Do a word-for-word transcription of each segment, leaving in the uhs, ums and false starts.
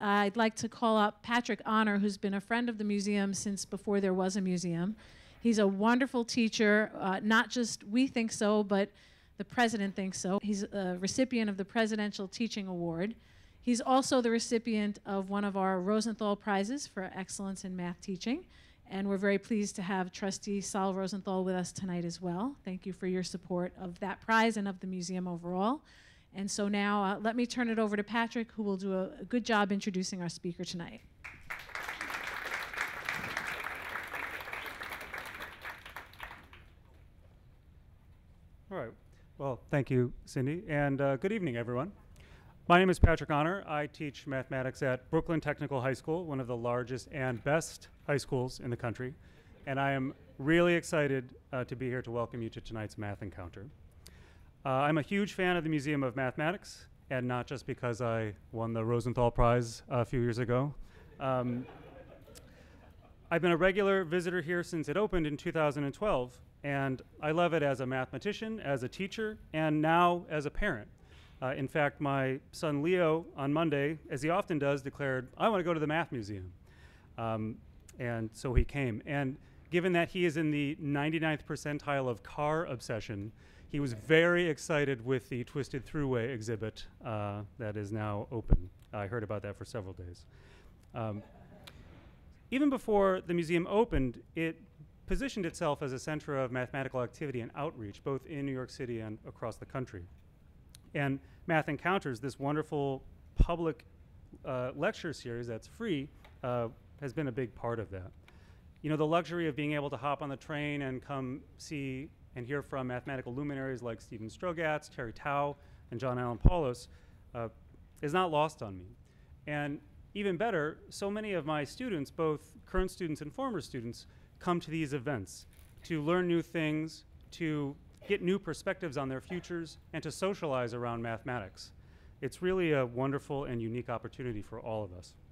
I'd like to call up Patrick Honner, who's been a friend of the museum since before there was a museum. He's a wonderful teacher, uh, not just we think so, but the president thinks so. He's a recipient of the Presidential Teaching Award. He's also the recipient of one of our Rosenthal Prizes for excellence in math teaching. And we're very pleased to have Trustee Saul Rosenthal with us tonight as well. Thank you for your support of that prize and of the museum overall. And so now uh, let me turn it over to Patrick, who will do a, a good job introducing our speaker tonight. All right. Well, thank you, Cindy, and uh, good evening, everyone. My name is Patrick Honner. I teach mathematics at Brooklyn Technical High School, one of the largest and best high schools in the country, and I am really excited uh, to be here to welcome you to tonight's math encounter. Uh, I'm a huge fan of the Museum of Mathematics, and not just because I won the Rosenthal Prize a few years ago. Um, I've been a regular visitor here since it opened in two thousand twelve, and I love it as a mathematician, as a teacher, and now as a parent. Uh, in fact, my son Leo on Monday, as he often does, declared, I want to go to the Math Museum. Um, and so he came. And given that he is in the ninety-ninth percentile of car obsession, he was very excited with the Twisted Thruway exhibit uh, that is now open. I heard about that for several days. Um, even before the museum opened, it positioned itself as a center of mathematical activity and outreach, both in New York City and across the country. And Math Encounters, this wonderful public uh, lecture series that's free, uh, has been a big part of that. You know, the luxury of being able to hop on the train and come see and hear from mathematical luminaries like Stephen Strogatz, Terry Tao, and John Allen Paulos uh, is not lost on me. And even better, so many of my students, both current students and former students, come to these events to learn new things, to get new perspectives on their futures, and to socialize around mathematics. It's really a wonderful and unique opportunity for all of us.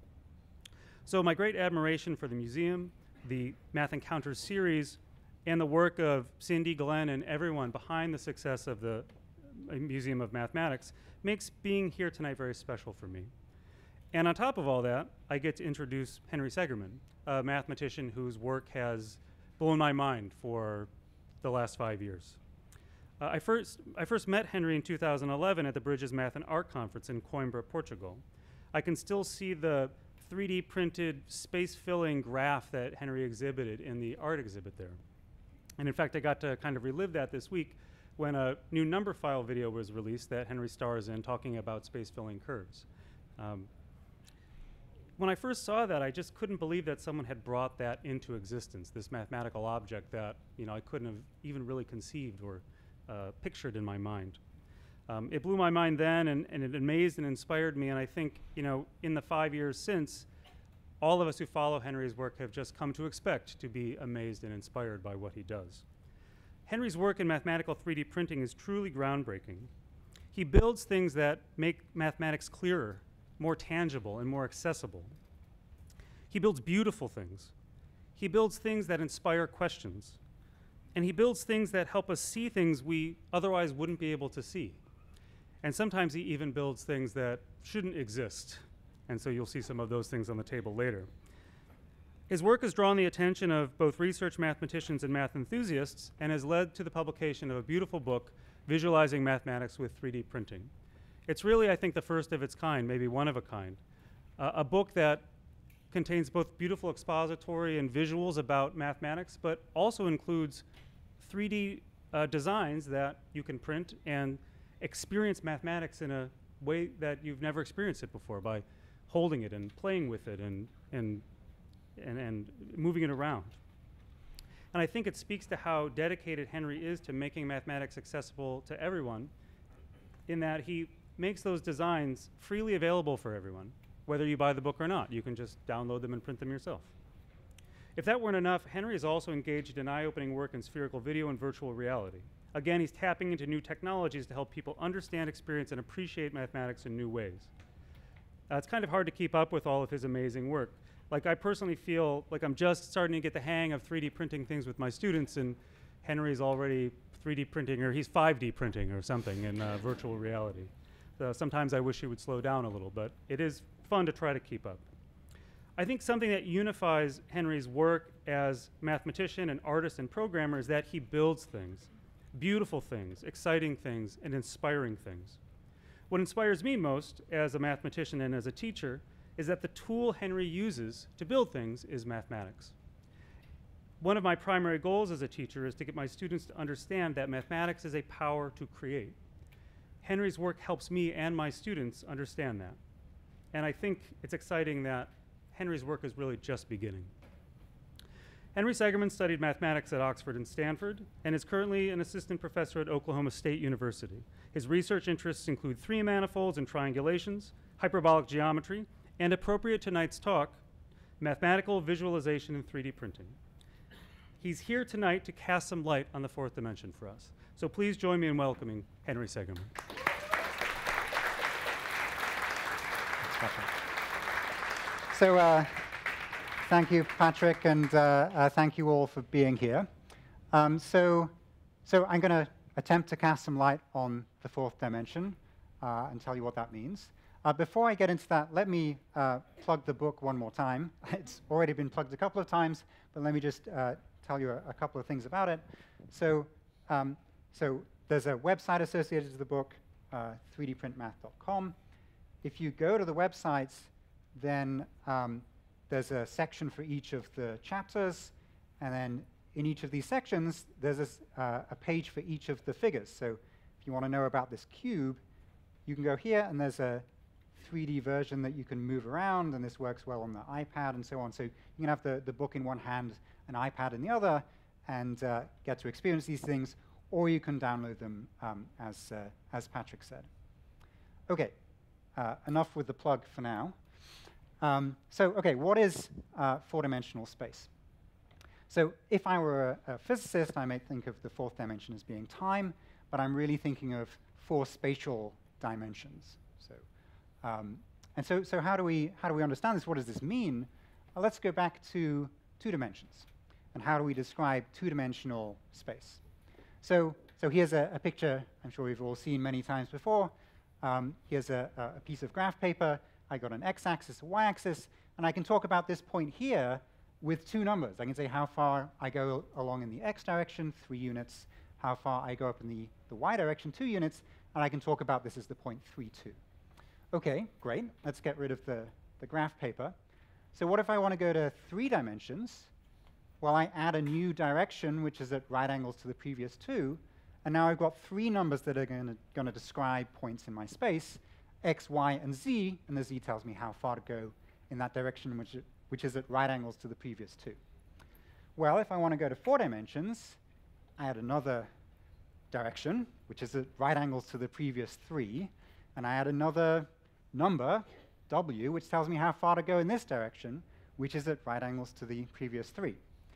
So my great admiration for the museum, the Math Encounters series, and the work of Cindy, Glenn, and everyone behind the success of the uh, Museum of Mathematics makes being here tonight very special for me. And on top of all that, I get to introduce Henry Segerman, a mathematician whose work has blown my mind for the last five years. Uh, I, first, I first met Henry in two thousand eleven at the Bridges Math and Art Conference in Coimbra, Portugal. I can still see the three D printed space-filling graph that Henry exhibited in the art exhibit there. And in fact, I got to kind of relive that this week when a new number file video was released that Henry stars in talking about space-filling curves. Um, when I first saw that, I just couldn't believe that someone had brought that into existence, this mathematical object that, you know, I couldn't have even really conceived or uh, pictured in my mind. Um, it blew my mind then, and, and it amazed and inspired me, and I think, you know, in the five years since, all of us who follow Henry's work have just come to expect to be amazed and inspired by what he does. Henry's work in mathematical three D printing is truly groundbreaking. He builds things that make mathematics clearer, more tangible, and more accessible. He builds beautiful things. He builds things that inspire questions. And he builds things that help us see things we otherwise wouldn't be able to see. And sometimes he even builds things that shouldn't exist. And so you'll see some of those things on the table later. His work has drawn the attention of both research mathematicians and math enthusiasts and has led to the publication of a beautiful book, Visualizing Mathematics with three D Printing. It's really, I think, the first of its kind, maybe one of a kind. Uh, a book that contains both beautiful expository and visuals about mathematics, but also includes three D uh, designs that you can print and experience mathematics in a way that you've never experienced it before by holding it and playing with it and, and, and, and moving it around. And I think it speaks to how dedicated Henry is to making mathematics accessible to everyone, in that he makes those designs freely available for everyone, whether you buy the book or not. You can just download them and print them yourself. If that weren't enough, Henry is also engaged in eye-opening work in spherical video and virtual reality. Again, he's tapping into new technologies to help people understand, experience, and appreciate mathematics in new ways. Uh, it's kind of hard to keep up with all of his amazing work. Like, I personally feel like I'm just starting to get the hang of three D printing things with my students, and Henry's already three D printing, or he's five D printing or something in uh, virtual reality. So sometimes I wish he would slow down a little, but it is fun to try to keep up. I think something that unifies Henry's work as mathematician and artist and programmer is that he builds things, beautiful things, exciting things, and inspiring things. What inspires me most as a mathematician and as a teacher is that the tool Henry uses to build things is mathematics. One of my primary goals as a teacher is to get my students to understand that mathematics is a power to create. Henry's work helps me and my students understand that. And I think it's exciting that Henry's work is really just beginning. Henry Segerman studied mathematics at Oxford and Stanford and is currently an assistant professor at Oklahoma State University. His research interests include three manifolds and triangulations, hyperbolic geometry, and appropriate to tonight's talk, mathematical visualization and three D printing. He's here tonight to cast some light on the fourth dimension for us. So please join me in welcoming Henry Segerman. So uh, thank you, Patrick, and uh, uh, thank you all for being here. Um, so, so I'm going to attempt to cast some light on the fourth dimension uh, and tell you what that means. Uh, before I get into that, let me uh, plug the book one more time. It's already been plugged a couple of times, but let me just uh, tell you a, a couple of things about it. So, um, so there's a website associated to the book, uh, three D print math dot com. If you go to the websites, then um, there's a section for each of the chapters, and then in each of these sections, there's a, s- uh, a page for each of the figures. So if you want to know about this cube, you can go here, and there's a three D version that you can move around, and this works well on the iPad and so on. So you can have the, the book in one hand, an iPad in the other, and uh, get to experience these things, or you can download them, um, as, uh, as Patrick said. OK, uh, enough with the plug for now. Um, so, OK, what is uh, four-dimensional space? So if I were a, a physicist, I might think of the fourth dimension as being time, but I'm really thinking of four spatial dimensions. So, um, and so, so how do we how do we understand this? What does this mean? Uh, let's go back to two dimensions, and how do we describe two-dimensional space? So, so here's a, a picture I'm sure we've all seen many times before. Um, here's a, a piece of graph paper. I got an x-axis, a y-axis, and I can talk about this point here with two numbers. I can say how far I go along in the x direction, three units, how far I go up in the, the y direction, two units, and I can talk about this as the point three, two. OK, great. Let's get rid of the, the graph paper. So what if I want to go to three dimensions? Well, I add a new direction, which is at right angles to the previous two, and now I've got three numbers that are going to describe points in my space, x, y, and z, and the z tells me how far to go in that direction, which, it, which is at right angles to the previous two. Well, if I want to go to four dimensions, I add another direction, which is at right angles to the previous three, and I add another number, w, which tells me how far to go in this direction, which is at right angles to the previous three.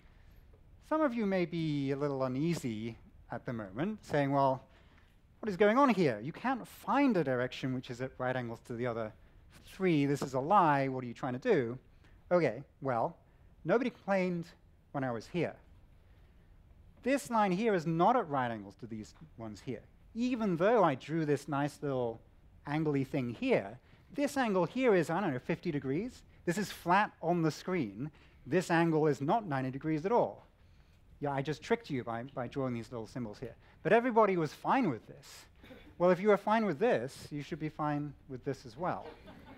Some of you may be a little uneasy at the moment, saying, well, what is going on here? You can't find a direction which is at right angles to the other three. This is a lie. What are you trying to do? OK, well, nobody complained when I was here. This line here is not at right angles to these ones here. Even though I drew this nice little angly thing here, this angle here is, I don't know, fifty degrees. This is flat on the screen. This angle is not ninety degrees at all. Yeah, I just tricked you by, by drawing these little symbols here. But everybody was fine with this. Well, if you are fine with this, you should be fine with this as well.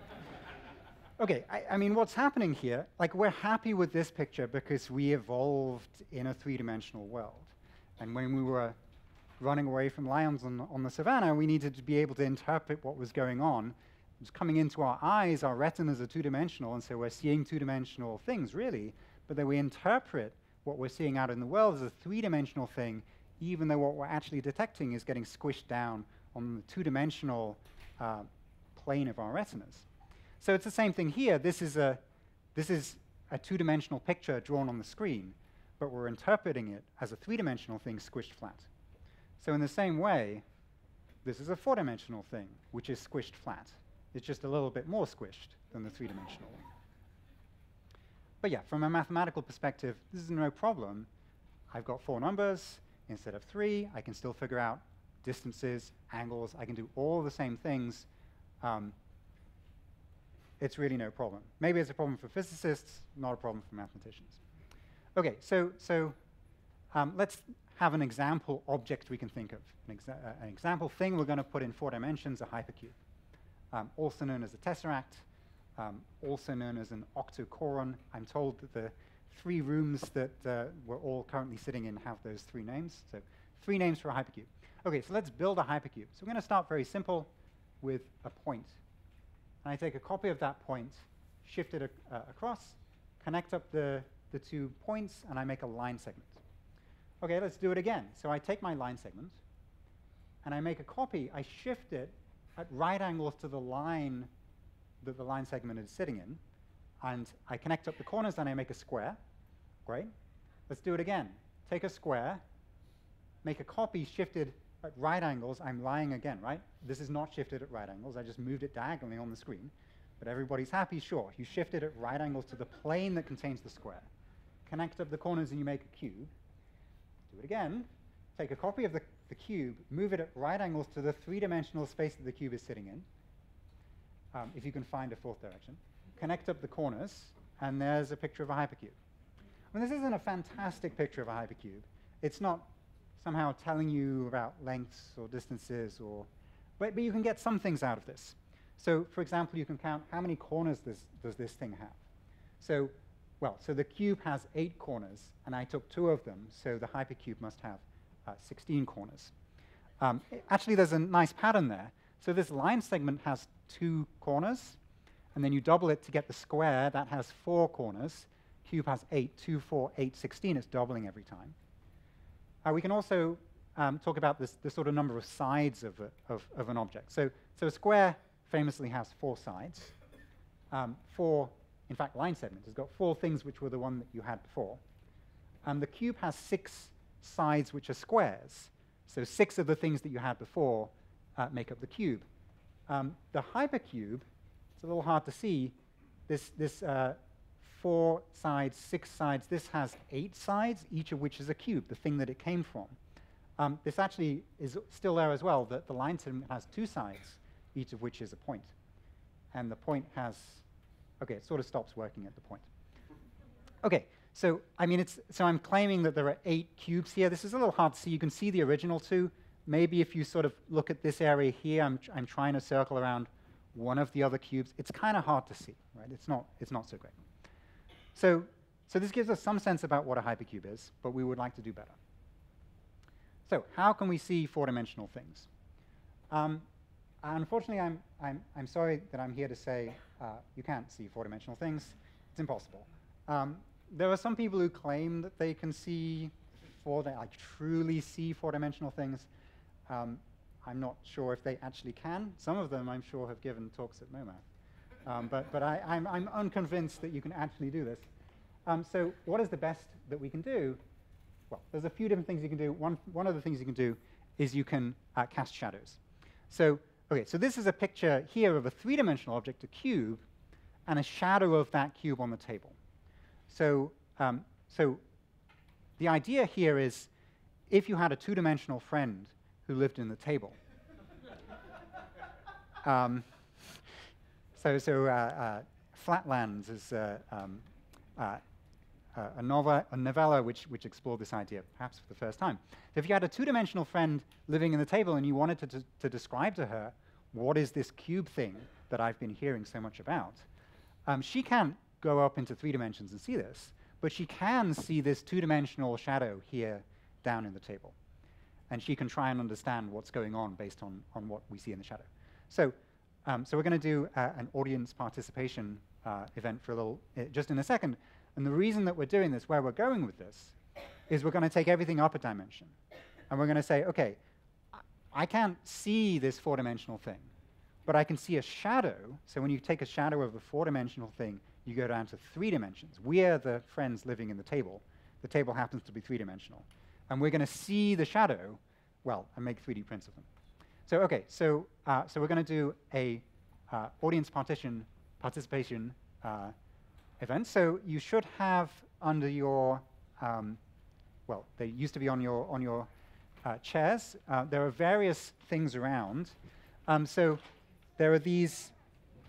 OK, I, I mean, what's happening here, like, we're happy with this picture because we evolved in a three-dimensional world. And when we were running away from lions on, on the savannah, we needed to be able to interpret what was going on. It was coming into our eyes. Our retinas are two-dimensional, and so we're seeing two-dimensional things, really. But then we interpret what we're seeing out in the world as a three-dimensional thing, even though what we're actually detecting is getting squished down on the two-dimensional uh, plane of our retinas. So it's the same thing here. This is a, this is a two-dimensional picture drawn on the screen, but we're interpreting it as a three-dimensional thing squished flat. So in the same way, this is a four-dimensional thing, which is squished flat. It's just a little bit more squished than the three-dimensional one. But yeah, from a mathematical perspective, this is no problem. I've got four numbers instead of three. I can still figure out distances, angles. I can do all the same things. Um, it's really no problem. Maybe it's a problem for physicists, not a problem for mathematicians. Okay, so, so um, let's have an example object we can think of. An, exa uh, an example thing we're going to put in four dimensions, a hypercube, um, also known as a tesseract, um, also known as an octocoron. I'm told that the three rooms that uh, we're all currently sitting in have those three names. So three names for a hypercube. Okay, so let's build a hypercube. So we're going to start very simple with a point. And I take a copy of that point, shift it ac uh, across, connect up the, the two points, and I make a line segment. Okay, let's do it again. So I take my line segment, and I make a copy. I shift it at right angles to the line that the line segment is sitting in, and I connect up the corners, and I make a square. Great. Let's do it again. Take a square, make a copy shifted at right angles. I'm lying again, right? This is not shifted at right angles. I just moved it diagonally on the screen. But everybody's happy, sure. You shift it at right angles to the plane that contains the square. Connect up the corners, and you make a cube. Do it again. Take a copy of the, the cube, move it at right angles to the three-dimensional space that the cube is sitting in, um, if you can find a fourth direction. Connect up the corners, and there's a picture of a hypercube. I mean, this isn't a fantastic picture of a hypercube. It's not somehow telling you about lengths or distances, or, but, but you can get some things out of this. So, for example, you can count how many corners this, does this thing have. So, well, so the cube has eight corners, and I took two of them, so the hypercube must have uh, sixteen corners. Um, it, actually, there's a nice pattern there. So this line segment has two corners, and then you double it to get the square. That has four corners. Cube has eight, two, four, eight, sixteen. It's doubling every time. Uh, we can also um, talk about this, the sort of number of sides of, a, of, of an object. So, so a square famously has four sides. Um, four, in fact, line segment has got four things which were the one that you had before. And the cube has six sides which are squares. So six of the things that you had before uh, make up the cube. Um, the hypercube, it's a little hard to see, this, this uh, four sides, six sides, this has eight sides, each of which is a cube, the thing that it came from. Um, this actually is still there as well, that the line segment has two sides, each of which is a point. And the point has, okay, it sort of stops working at the point. Okay, so I mean, it's, so I'm claiming that there are eight cubes here. This is a little hard to see. You can see the original two. Maybe if you sort of look at this area here, I'm, tr I'm trying to circle around one of the other cubes. It's kind of hard to see, right? It's not, it's not so great. So, so this gives us some sense about what a hypercube is, but we would like to do better. So how can we see four-dimensional things? Um, unfortunately, I'm, I'm, I'm sorry that I'm here to say uh, you can't see four-dimensional things. It's impossible. Um, there are some people who claim that they can see four, they like truly see four-dimensional things. Um, I'm not sure if they actually can. Some of them, I'm sure, have given talks at MoMath. Um, but but I, I'm, I'm unconvinced that you can actually do this. Um, so what is the best that we can do? Well, there's a few different things you can do. One, one of the things you can do is you can uh, cast shadows. So, okay, so this is a picture here of a three-dimensional object, a cube, and a shadow of that cube on the table. So, um, so the idea here is if you had a two-dimensional friend who lived in the table, um, So, so uh, uh, Flatlands is uh, um, uh, a, novella, a novella which, which explored this idea, perhaps for the first time. So if you had a two-dimensional friend living in the table and you wanted to, to, to describe to her what is this cube thing that I've been hearing so much about, um, she can't go up into three dimensions and see this, but she can see this two-dimensional shadow here down in the table. And she can try and understand what's going on based on, on what we see in the shadow. So. Um, so we're going to do uh, an audience participation uh, event for a little, uh, just in a second. And the reason that we're doing this, where we're going with this, is we're going to take everything up a dimension. And we're going to say, OK, I can't see this four-dimensional thing, but I can see a shadow. So when you take a shadow of a four-dimensional thing, you go down to three dimensions. We're the friends living in the table. The table happens to be three-dimensional. And we're going to see the shadow, well, and make three D prints of them. So okay, so uh, so we're going to do a uh, audience partition participation uh, event. So you should have under your um, well, they used to be on your on your uh, chairs. Uh, there are various things around. Um, so there are these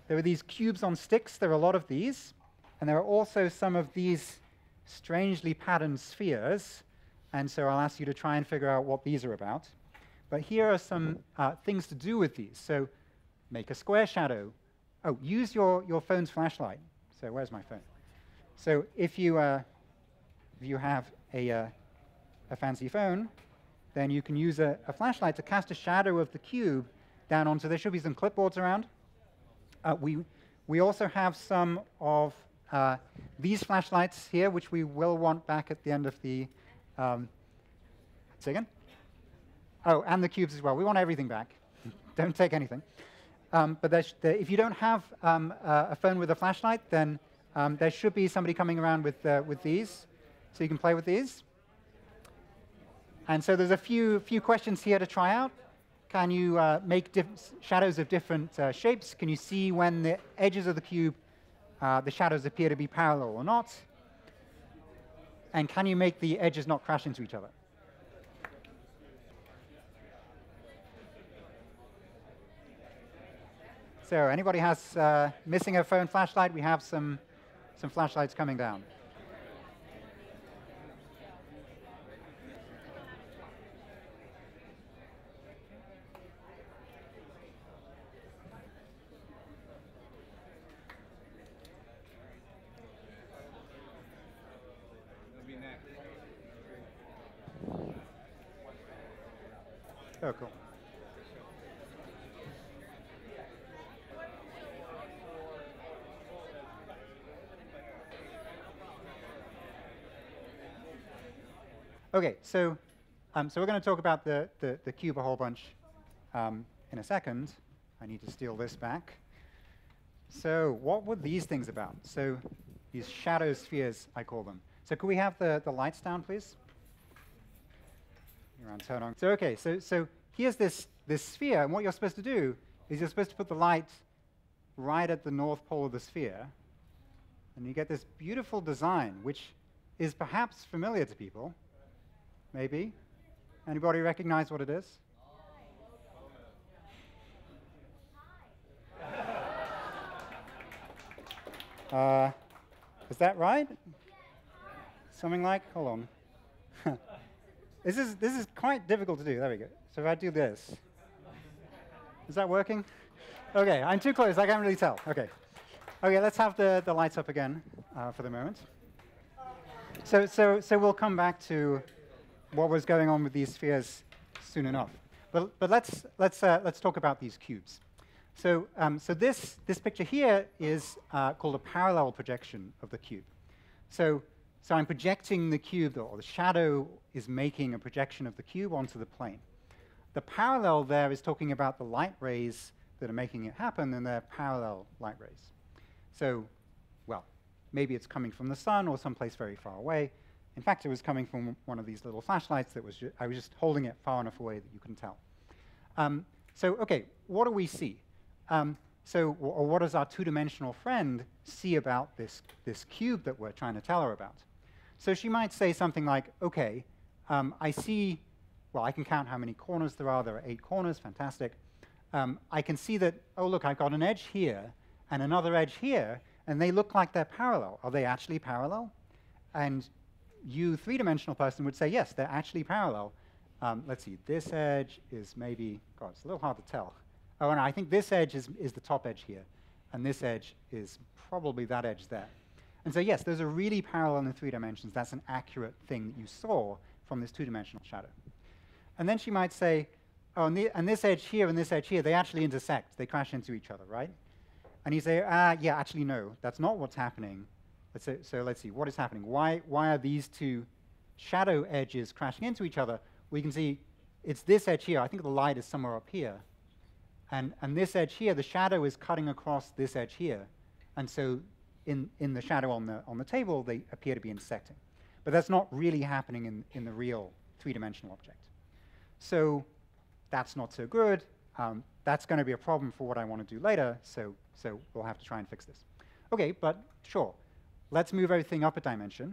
there are these cubes on sticks. There are a lot of these. And there are also some of these strangely patterned spheres. And so I'll ask you to try and figure out what these are about. But here are some uh, things to do with these. So make a square shadow. Oh, use your, your phone's flashlight. So where's my phone? So if you, uh, if you have a, uh, a fancy phone, then you can use a, a flashlight to cast a shadow of the cube down onto, there should be some clipboards around. Uh, we, we also have some of uh, these flashlights here, which we will want back at the end of the, um, say again? Oh, and the cubes as well. We want everything back. Don't take anything. Um, but there there, if you don't have um, uh, a phone with a flashlight, then um, there should be somebody coming around with, uh, with these, so you can play with these. And so there's a few, few questions here to try out. Can you uh, make shadows of different uh, shapes? Can you see when the edges of the cube, uh, the shadows appear to be parallel or not? And can you make the edges not crash into each other? So anybody has uh, missing a phone flashlight? We have some, some flashlights coming down. Oh, cool. Okay, so um, so we're going to talk about the, the, the cube a whole bunch um, in a second. I need to steal this back. So what were these things about? So these shadow spheres, I call them. So could we have the, the lights down, please? Around turn on. So okay, so so here's this this sphere, and what you're supposed to do is you're supposed to put the light right at the north pole of the sphere, and you get this beautiful design, which is perhaps familiar to people. Maybe. Anybody recognize what it is? Uh, is that right? Something like, hold on. This is, this is quite difficult to do. There we go. So if I do this, is that working? Okay, I'm too close. I can't really tell. Okay. Okay, let's have the, the lights up again uh, for the moment. So, so, so we'll come back to what was going on with these spheres soon enough. But, but let's, let's, uh, let's talk about these cubes. So, um, so this, this picture here is uh, called a parallel projection of the cube. So, so I'm projecting the cube, or the shadow is making a projection of the cube onto the plane. The parallel there is talking about the light rays that are making it happen, and they're parallel light rays. So, well, maybe it's coming from the sun or someplace very far away. In fact, it was coming from one of these little flashlights that was ju I was just holding it far enough away that you couldn't tell. Um, so, okay, what do we see? Um, so, or what does our two-dimensional friend see about this, this cube that we're trying to tell her about? So she might say something like, okay, um, I see, well, I can count how many corners there are. There are eight corners, fantastic. Um, I can see that, oh, look, I've got an edge here and another edge here, and they look like they're parallel. Are they actually parallel? And you, three-dimensional person, would say, yes, they're actually parallel. Um, let's see, this edge is maybe, God, it's a little hard to tell. Oh, and I think this edge is, is the top edge here, and this edge is probably that edge there. And so, yes, those are really parallel in three dimensions. That's an accurate thing that you saw from this two-dimensional shadow. And then she might say, oh, and, the, and this edge here and this edge here, they actually intersect. They crash into each other, right? And you say, ah, yeah, actually, no, that's not what's happening. Let's say, so let's see, what is happening? Why, why are these two shadow edges crashing into each other? We can see it's this edge here. I think the light is somewhere up here. And, and this edge here, the shadow is cutting across this edge here. And so in, in the shadow on the, on the table, they appear to be intersecting. But that's not really happening in, in the real three-dimensional object. So that's not so good. Um, that's going to be a problem for what I want to do later, so, so we'll have to try and fix this. OK, but sure. Let's move everything up a dimension.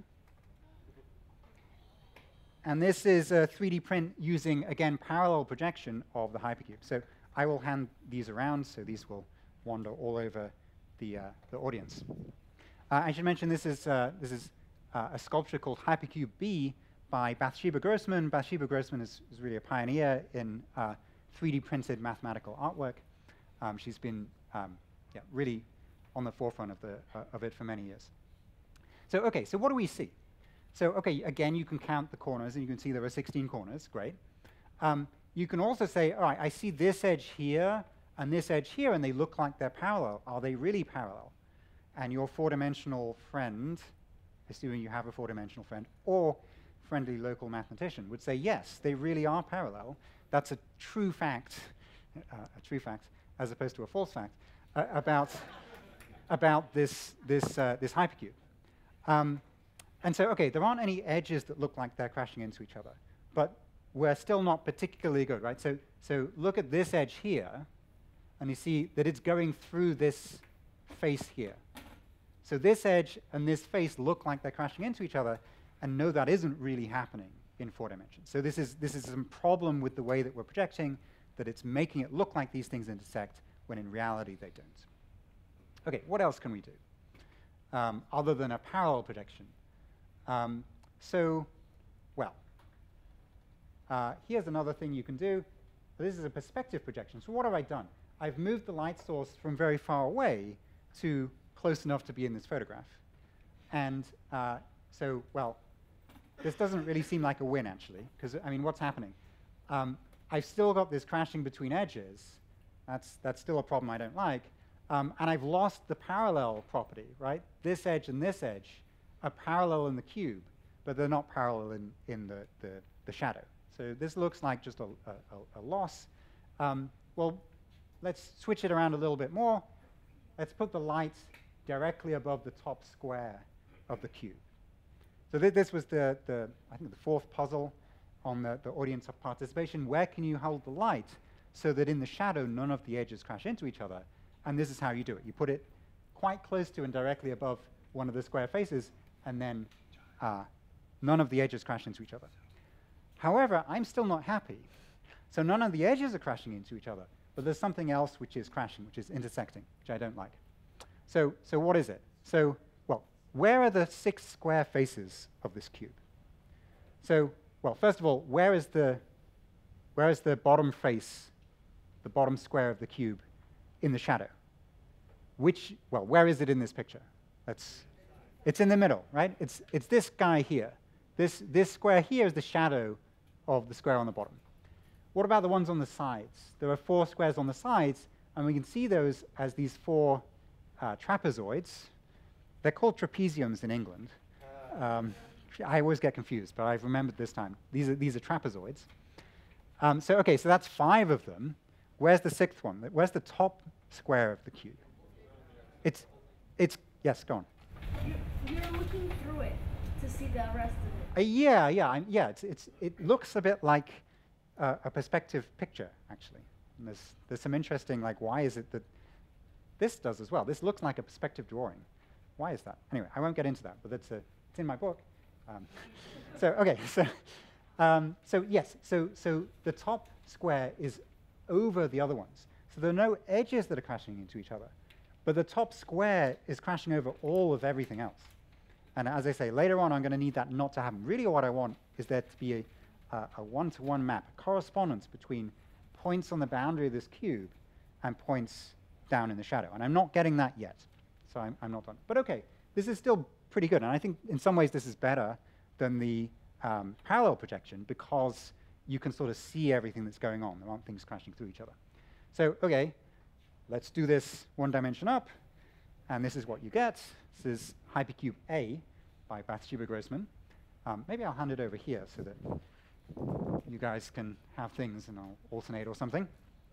And this is a three D print using, again, parallel projection of the hypercube. So I will hand these around, so these will wander all over the, uh, the audience. Uh, I should mention this is, uh, this is uh, a sculpture called Hypercube B by Bathsheba Grossman. Bathsheba Grossman is, is really a pioneer in uh, three D printed mathematical artwork. Um, she's been um, yeah, really on the forefront of, the, uh, of it for many years. So, okay, so what do we see? So, okay, again, you can count the corners, and you can see there are sixteen corners. Great. Um, you can also say, all right, I see this edge here and this edge here, and they look like they're parallel. Are they really parallel? And your four-dimensional friend, assuming you have a four-dimensional friend, or friendly local mathematician, would say, yes, they really are parallel. That's a true fact, uh, a true fact, as opposed to a false fact, uh, about, about this, this, uh, this hypercube. Um, and so, okay, there aren't any edges that look like they're crashing into each other, but we're still not particularly good, right? So, so look at this edge here, and you see that it's going through this face here. So this edge and this face look like they're crashing into each other, and no, that isn't really happening in four dimensions. So this is, this is some problem with the way that we're projecting, that it's making it look like these things intersect, when in reality they don't. Okay, what else can we do, um, other than a parallel projection? Um, so, well, uh, here's another thing you can do. This is a perspective projection. So what have I done? I've moved the light source from very far away to close enough to be in this photograph. And uh, so, well, this doesn't really seem like a win, actually, because, I mean, what's happening? Um, I've still got this crashing between edges. That's, that's still a problem I don't like. Um, and I've lost the parallel property, right? This edge and this edge are parallel in the cube, but they're not parallel in, in the, the, the shadow. So this looks like just a, a, a loss. Um, well, let's switch it around a little bit more. Let's put the light directly above the top square of the cube. So th this was the, the, I think, the fourth puzzle on the, the audience of participation. Where can you hold the light so that in the shadow none of the edges crash into each other? And this is how you do it. You put it quite close to and directly above one of the square faces, and then uh, none of the edges crash into each other. However, I'm still not happy. So none of the edges are crashing into each other, but there's something else which is crashing, which is intersecting, which I don't like. So, so what is it? So, well, where are the six square faces of this cube? So, well, first of all, where is the, where is the bottom face, the bottom square of the cube in the shadow? Which, well, where is it in this picture? That's, it's in the middle, right? It's, it's this guy here. This, this square here is the shadow of the square on the bottom. What about the ones on the sides? There are four squares on the sides, and we can see those as these four uh, trapezoids. They're called trapeziums in England. Um, I always get confused, but I've remembered this time. These are, these are trapezoids. Um, so, okay, so that's five of them. Where's the sixth one? Where's the top square of the cube? It's, it's, yes, go on. You're, you're looking through it to see the rest of it. Uh, yeah, yeah, I'm, yeah. It's, it's, it looks a bit like uh, a perspective picture, actually. And there's, there's some interesting, like, why is it that this does as well? This looks like a perspective drawing. Why is that? Anyway, I won't get into that, but it's, a, it's in my book. Um, so, okay, so, um, so yes, so, so the top square is over the other ones. So there are no edges that are crashing into each other, but the top square is crashing over all of everything else. And as I say, later on, I'm going to need that not to happen. Really what I want is there to be a, uh, a one-to-one map, a correspondence between points on the boundary of this cube and points down in the shadow. And I'm not getting that yet, so I'm, I'm not done. But okay, this is still pretty good. And I think in some ways this is better than the um, parallel projection because you can sort of see everything that's going on. There aren't things crashing through each other. So, okay, let's do this one dimension up. And this is what you get. This is Hypercube A by Bathsheba Grossman. Um, maybe I'll hand it over here so that you guys can have things and I'll alternate or something.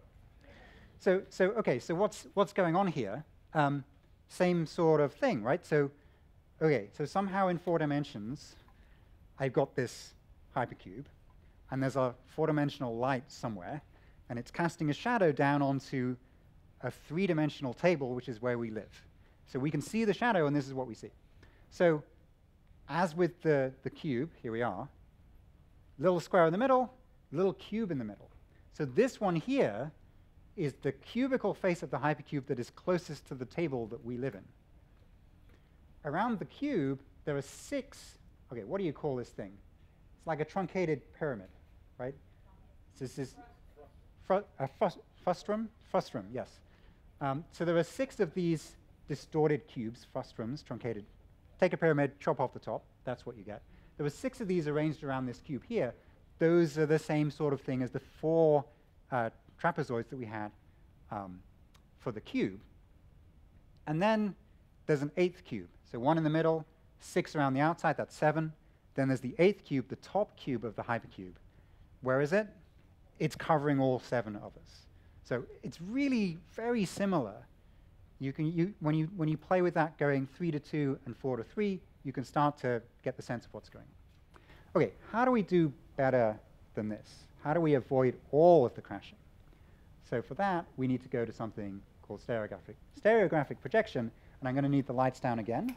So, so okay, so what's, what's going on here? Um, same sort of thing, right? So, okay, so somehow in four dimensions, I've got this hypercube, and there's a four-dimensional light somewhere, and it's casting a shadow down onto a three-dimensional table, which is where we live. So we can see the shadow, and this is what we see. So as with the, the cube, here we are, little square in the middle, little cube in the middle. So this one here is the cubical face of the hypercube that is closest to the table that we live in. Around the cube, there are six, okay, what do you call this thing? It's like a truncated pyramid, right? So this is fru a frus frustrum? Frustrum, yes. Um, so there are six of these distorted cubes, frustrums, truncated. Take a pyramid, chop off the top, that's what you get. There were six of these arranged around this cube here. Those are the same sort of thing as the four uh, trapezoids that we had um, for the cube. And then there's an eighth cube. So one in the middle, six around the outside, that's seven. Then there's the eighth cube, the top cube of the hypercube. Where is it? It's covering all seven of us. So it's really very similar. You can, you, when, you, when you play with that going three to two and four to three, you can start to get the sense of what's going on. Okay, how do we do better than this? How do we avoid all of the crashing? So for that, we need to go to something called stereographic, stereographic projection, and I'm going to need the lights down again.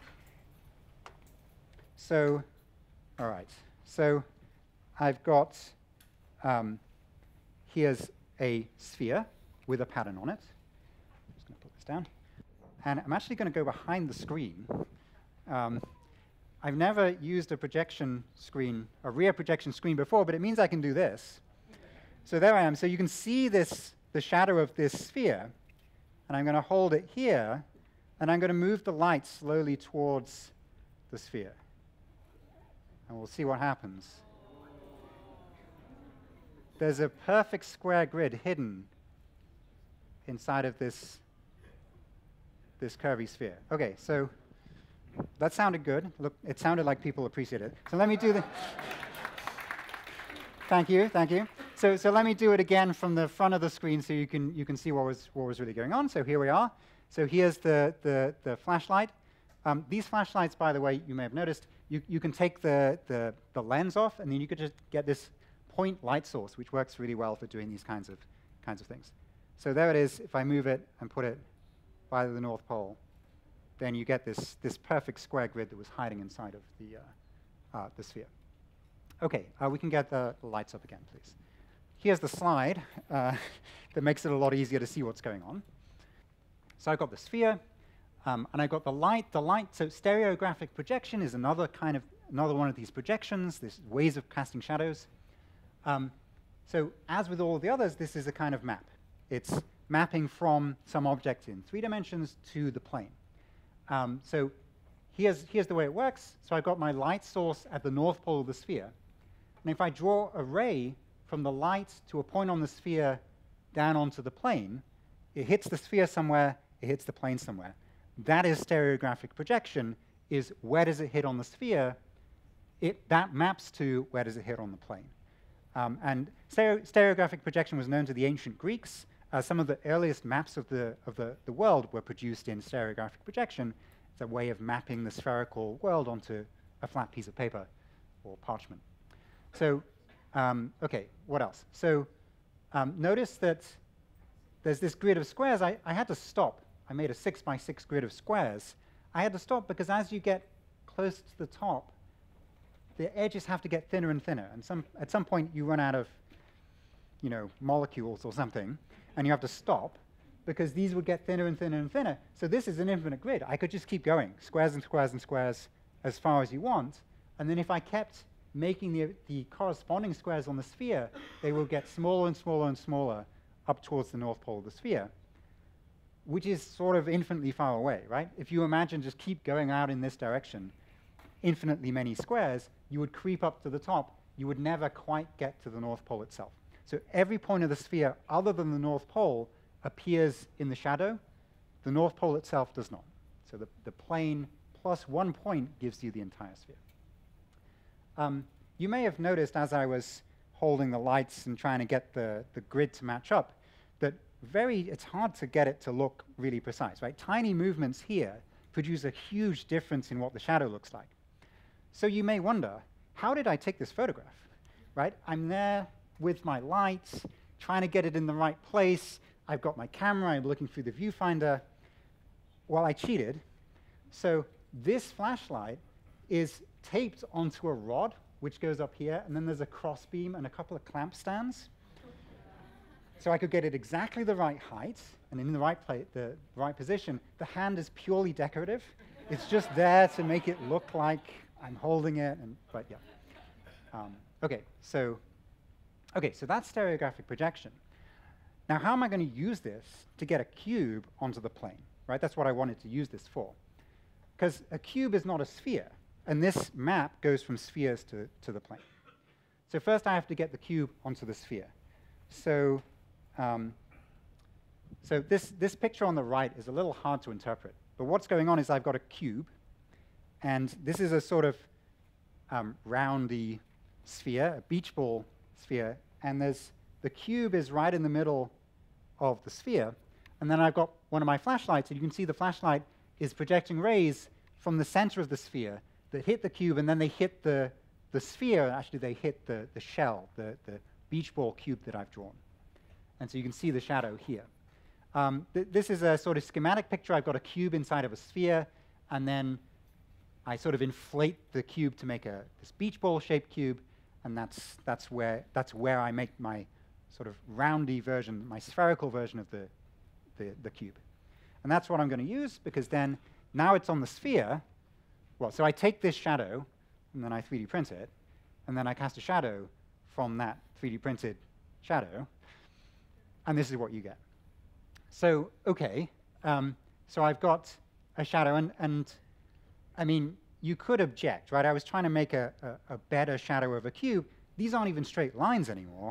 So, all right, so I've got, um, here's a sphere with a pattern on it. I'm just going to put this down. And I'm actually going to go behind the screen. Um, I've never used a projection screen, a rear projection screen before, but it means I can do this. So there I am. So you can see this, the shadow of this sphere. And I'm going to hold it here, and I'm going to move the light slowly towards the sphere. And we'll see what happens. There's a perfect square grid hidden inside of this, this curvy sphere. Okay, so that sounded good. Look, it sounded like people appreciate it. So let me do the... Thank you, thank you. So, so let me do it again from the front of the screen so you can, you can see what was, what was really going on. So here we are. So here's the, the, the flashlight. Um, these flashlights, by the way, you may have noticed, you, you can take the, the, the lens off, and then you could just get this point light source, which works really well for doing these kinds of, kinds of things. So there it is. If I move it and put it by the North Pole, then you get this, this perfect square grid that was hiding inside of the, uh, uh, the sphere. OK, uh, we can get the, the lights up again, please. Here's the slide uh, that makes it a lot easier to see what's going on. So I've got the sphere, um, and I've got the light. The light, so stereographic projection is another kind of, another one of these projections, these ways of casting shadows. Um, so as with all of the others, this is a kind of map. It's mapping from some object in three dimensions to the plane. Um, so here's, here's the way it works. So I've got my light source at the North Pole of the sphere. And if I draw a ray from the light to a point on the sphere down onto the plane, it hits the sphere somewhere, it hits the plane somewhere. That is stereographic projection, is where does it hit on the sphere? It, that maps to where does it hit on the plane. Um, and stereo, stereographic projection was known to the ancient Greeks. Uh, some of the earliest maps of, the, of the, the world were produced in stereographic projection. It's a way of mapping the spherical world onto a flat piece of paper or parchment. So, um, OK, what else? So um, notice that there's this grid of squares. I, I had to stop. I made a six by six grid of squares. I had to stop because as you get close to the top, the edges have to get thinner and thinner. And some, at some point, you run out of you know, molecules or something, and you have to stop because these would get thinner and thinner and thinner. So this is an infinite grid. I could just keep going, squares and squares and squares as far as you want. And then if I kept making the, the corresponding squares on the sphere, they will get smaller and smaller and smaller up towards the North Pole of the sphere, which is sort of infinitely far away, right? If you imagine just keep going out in this direction, infinitely many squares, you would creep up to the top. You would never quite get to the North Pole itself. So every point of the sphere other than the North Pole appears in the shadow. The North Pole itself does not. So the, the plane plus one point gives you the entire sphere. Um, you may have noticed as I was holding the lights and trying to get the, the grid to match up that very, it's hard to get it to look really precise, right? Tiny movements here produce a huge difference in what the shadow looks like. So you may wonder, how did I take this photograph, right? I'm there with my lights, trying to get it in the right place. I've got my camera, I'm looking through the viewfinder. Well, I cheated. So this flashlight is taped onto a rod, which goes up here, and then there's a crossbeam and a couple of clamp stands. So I could get it exactly the right height and in the right place, the right position. The hand is purely decorative. It's just there to make it look like I'm holding it, and but yeah. Um, okay, so okay, so that's stereographic projection. Now, how am I going to use this to get a cube onto the plane? Right, that's what I wanted to use this for. Because a cube is not a sphere, and this map goes from spheres to, to the plane. So first I have to get the cube onto the sphere. So, um, so this, this picture on the right is a little hard to interpret. But what's going on is I've got a cube, and this is a sort of um, roundy sphere, a beach ball sphere, and there's the cube is right in the middle of the sphere, and then I've got one of my flashlights, and you can see the flashlight is projecting rays from the center of the sphere that hit the cube, and then they hit the, the sphere. Actually, they hit the, the shell, the, the beach ball cube that I've drawn. And so you can see the shadow here. Um, th this is a sort of schematic picture. I've got a cube inside of a sphere, and then I sort of inflate the cube to make a, this beach ball-shaped cube, and that's, that's, where, that's where I make my sort of roundy version, my spherical version of the, the, the cube. And that's what I'm going to use, because then now it's on the sphere. Well, so I take this shadow, and then I three D print it, and then I cast a shadow from that three D printed shadow, and this is what you get. So, okay, um, so I've got a shadow, and, and I mean, you could object, right? I was trying to make a, a, a better shadow of a cube. These aren't even straight lines anymore.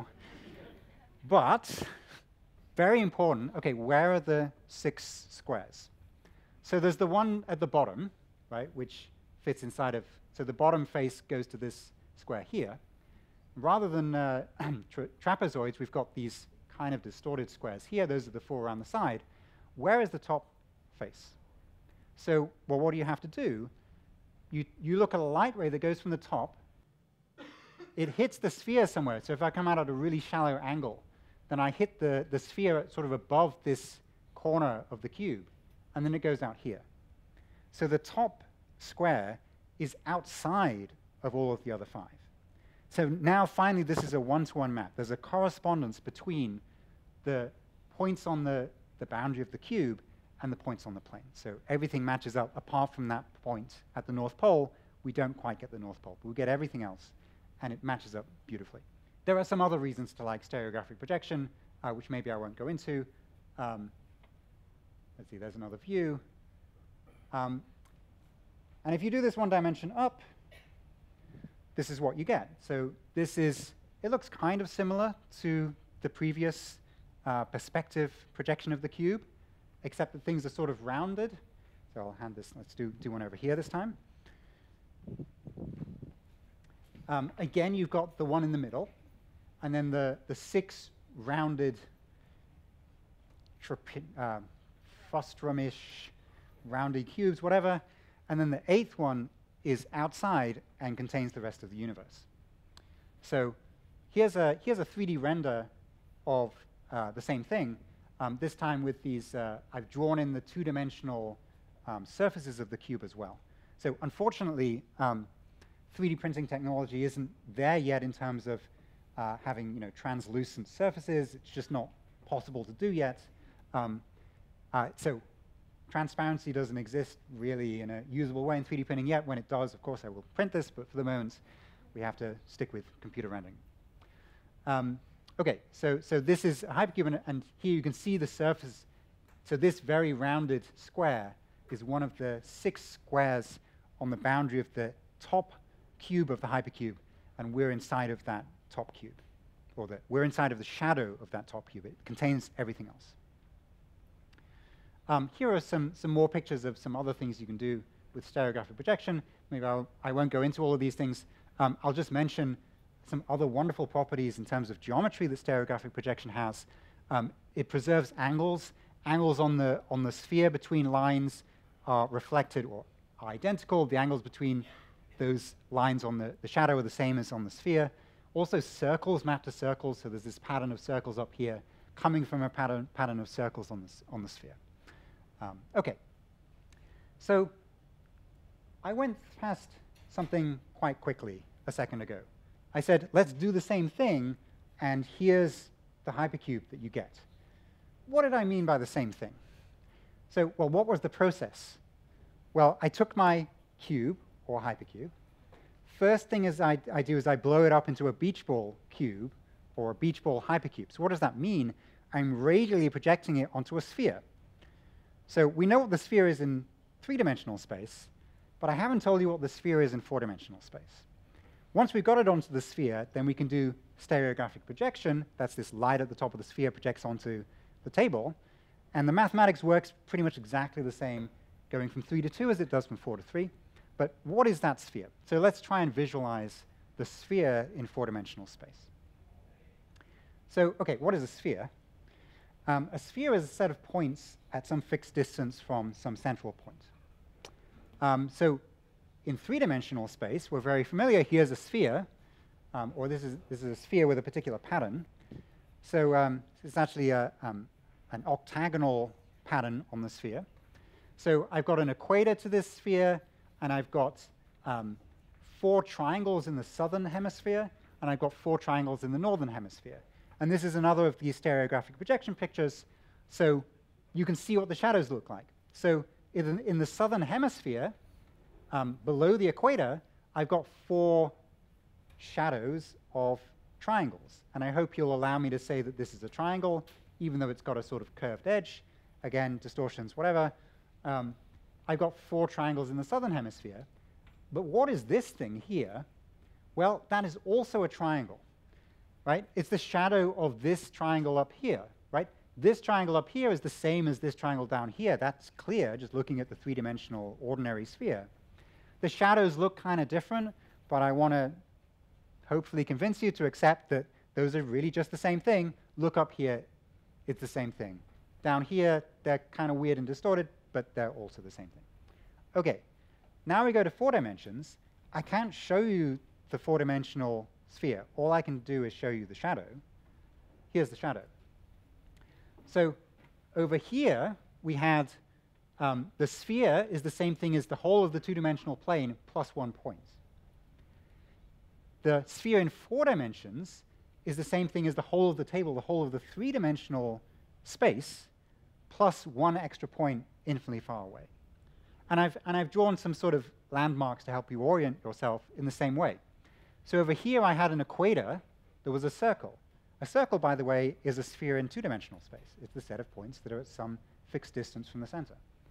But, very important, okay, where are the six squares? So there's the one at the bottom, right, which fits inside of, so the bottom face goes to this square here. Rather than uh, tra trapezoids, we've got these kind of distorted squares here. Those are the four around the side. Where is the top face? So, well, what do you have to do? You, you look at a light ray that goes from the top. It hits the sphere somewhere. So if I come out at a really shallow angle, then I hit the, the sphere sort of above this corner of the cube, and then it goes out here. So the top square is outside of all of the other five. So now, finally, this is a one-to-one map. There's a correspondence between the points on the, the boundary of the cube and the points on the plane. So everything matches up apart from that point at the North Pole. We don't quite get the North Pole, but we get everything else, and it matches up beautifully. There are some other reasons to like stereographic projection, uh, which maybe I won't go into. Um, let's see, there's another view. Um, and if you do this one dimension up, this is what you get. So this is, it looks kind of similar to the previous uh, perspective projection of the cube, except that things are sort of rounded. So I'll hand this, let's do, do one over here this time. Um, again, you've got the one in the middle, and then the, the six rounded uh, frustrum-ish rounded cubes, whatever, and then the eighth one is outside and contains the rest of the universe. So here's a, here's a three D render of uh, the same thing, um, this time with these, uh, I've drawn in the two-dimensional um, surfaces of the cube as well. So unfortunately, um, three D printing technology isn't there yet in terms of uh, having you know, translucent surfaces. It's just not possible to do yet. Um, uh, so transparency doesn't exist really in a usable way in three D printing yet. When it does, of course, I will print this, but for the moment, we have to stick with computer rendering. Um, okay, so, so this is a hypercube, and, and here you can see the surface. So this very rounded square is one of the six squares on the boundary of the top cube of the hypercube, and we're inside of that top cube, or the, we're inside of the shadow of that top cube. It contains everything else. Um, here are some, some more pictures of some other things you can do with stereographic projection. Maybe I'll, I won't go into all of these things. Um, I'll just mention some other wonderful properties in terms of geometry that stereographic projection has. Um, it preserves angles. Angles on the, on the sphere between lines are reflected or are identical. The angles between those lines on the, the shadow are the same as on the sphere. Also, circles map to circles, so there's this pattern of circles up here coming from a pattern, pattern of circles on, this, on the sphere. Um, okay, so I went past something quite quickly a second ago. I said, let's do the same thing, and here's the hypercube that you get. What did I mean by the same thing? So, well, what was the process? Well, I took my cube, or hypercube. First thing is I, I do is I blow it up into a beach ball cube, or a beach ball hypercube. So what does that mean? I'm radially projecting it onto a sphere. So we know what the sphere is in three-dimensional space, but I haven't told you what the sphere is in four-dimensional space. Once we've got it onto the sphere, then we can do stereographic projection. That's this light at the top of the sphere projects onto the table. And the mathematics works pretty much exactly the same going from three to two as it does from four to three. But what is that sphere? So let's try and visualize the sphere in four-dimensional space. So, OK, what is a sphere? Um, a sphere is a set of points at some fixed distance from some central point. Um, so in three-dimensional space, we're very familiar. Here's a sphere, um, or this is, this is a sphere with a particular pattern. So um, it's actually a, um, an octagonal pattern on the sphere. So I've got an equator to this sphere, and I've got um, four triangles in the southern hemisphere, and I've got four triangles in the northern hemisphere. And this is another of these stereographic projection pictures, so you can see what the shadows look like. So in, in the southern hemisphere, um, below the equator, I've got four shadows of triangles. And I hope you'll allow me to say that this is a triangle, even though it's got a sort of curved edge. Again, distortions, whatever. Um, I've got four triangles in the southern hemisphere. But what is this thing here? Well, that is also a triangle. Right? It's the shadow of this triangle up here, right? This triangle up here is the same as this triangle down here. That's clear, just looking at the three-dimensional ordinary sphere. The shadows look kind of different, but I want to hopefully convince you to accept that those are really just the same thing. Look up here, it's the same thing. Down here, they're kind of weird and distorted, but they're also the same thing. OK, now we go to four dimensions. I can't show you the four-dimensional sphere. All I can do is show you the shadow. Here's the shadow. So over here, we had um, the sphere is the same thing as the whole of the two-dimensional plane plus one point. The sphere in four dimensions is the same thing as the whole of the table, the whole of the three-dimensional space, plus one extra point infinitely far away. And I've, and I've drawn some sort of landmarks to help you orient yourself in the same way. So over here, I had an equator. There was a circle. A circle, by the way, is a sphere in two-dimensional space. It's the set of points that are at some fixed distance from the center.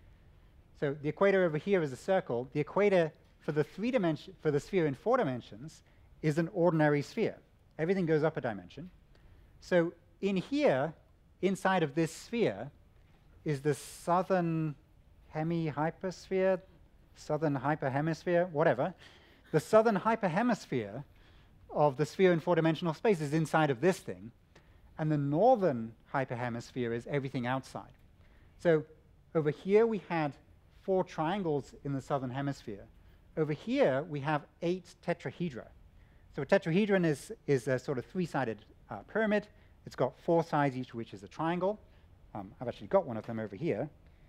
So the equator over here is a circle. The equator for the three dimension for the sphere in four dimensions is an ordinary sphere. Everything goes up a dimension. So in here, inside of this sphere, is the southern hemi-hypersphere, southern hyperhemisphere, whatever. The southern hyperhemisphere of the sphere in four-dimensional space is inside of this thing, and the northern hyperhemisphere is everything outside. So over here, we had four triangles in the southern hemisphere. Over here, we have eight tetrahedra. So a tetrahedron is, is a sort of three-sided uh, pyramid. It's got four sides, each of which is a triangle. Um, I've actually got one of them over here.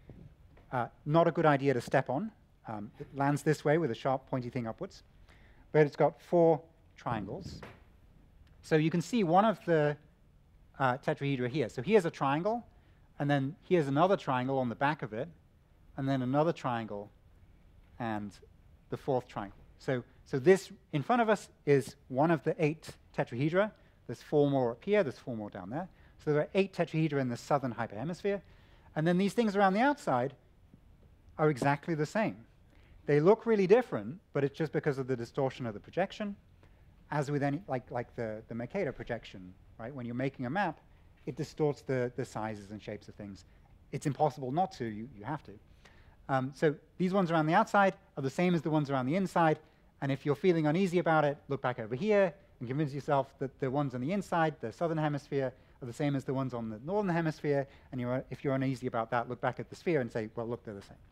Uh, not a good idea to step on. Um, it lands this way with a sharp, pointy thing upwards. But it's got four triangles. So you can see one of the uh, tetrahedra here. So here's a triangle, and then here's another triangle on the back of it, and then another triangle, and the fourth triangle. So, so this in front of us is one of the eight tetrahedra. There's four more up here. There's four more down there. So there are eight tetrahedra in the southern hyperhemisphere. And then these things around the outside are exactly the same. They look really different, but it's just because of the distortion of the projection. As with any, like, like the, the Mercator projection, right? When you're making a map, it distorts the, the sizes and shapes of things. It's impossible not to. You, you have to. Um, so these ones around the outside are the same as the ones around the inside. And if you're feeling uneasy about it, look back over here and convince yourself that the ones on the inside, the southern hemisphere, are the same as the ones on the northern hemisphere. And you're, if you're uneasy about that, look back at the sphere and say, well, look, they're the same.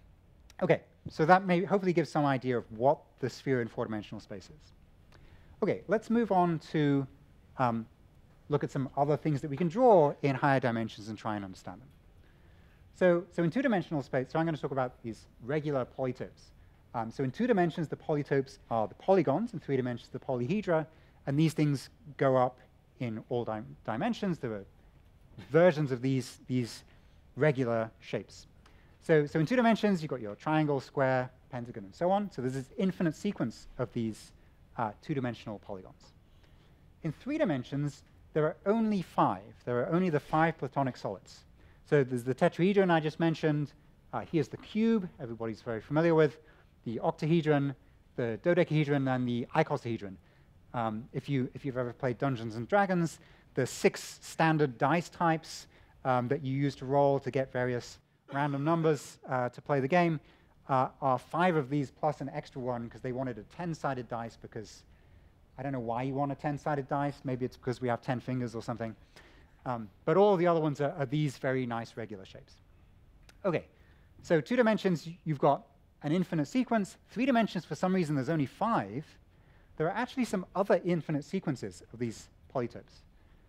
OK, so that may hopefully gives some idea of what the sphere in four-dimensional space is. OK, let's move on to um, look at some other things that we can draw in higher dimensions and try and understand them. So, so in two-dimensional space, so I'm going to talk about these regular polytopes. Um, so in two dimensions, the polytopes are the polygons. In three dimensions, the polyhedra. And these things go up in all dim dimensions. There are versions of these, these regular shapes. So, so in two dimensions, you've got your triangle, square, pentagon, and so on. So there's this infinite sequence of these uh, two-dimensional polygons. In three dimensions, there are only five. There are only the five Platonic solids. So there's the tetrahedron I just mentioned. Uh, here's the cube, everybody's very familiar with, the octahedron, the dodecahedron, and the icosahedron. Um, if, you, if you've ever played Dungeons and Dragons, the six standard dice types um, that you use to roll to get various random numbers uh, to play the game uh, are five of these plus an extra one because they wanted a ten-sided dice because I don't know why you want a ten-sided dice. Maybe it's because we have ten fingers or something. Um, but all the other ones are, are these very nice regular shapes. OK, so two dimensions, you've got an infinite sequence. Three dimensions, for some reason, there's only five. There are actually some other infinite sequences of these polytopes.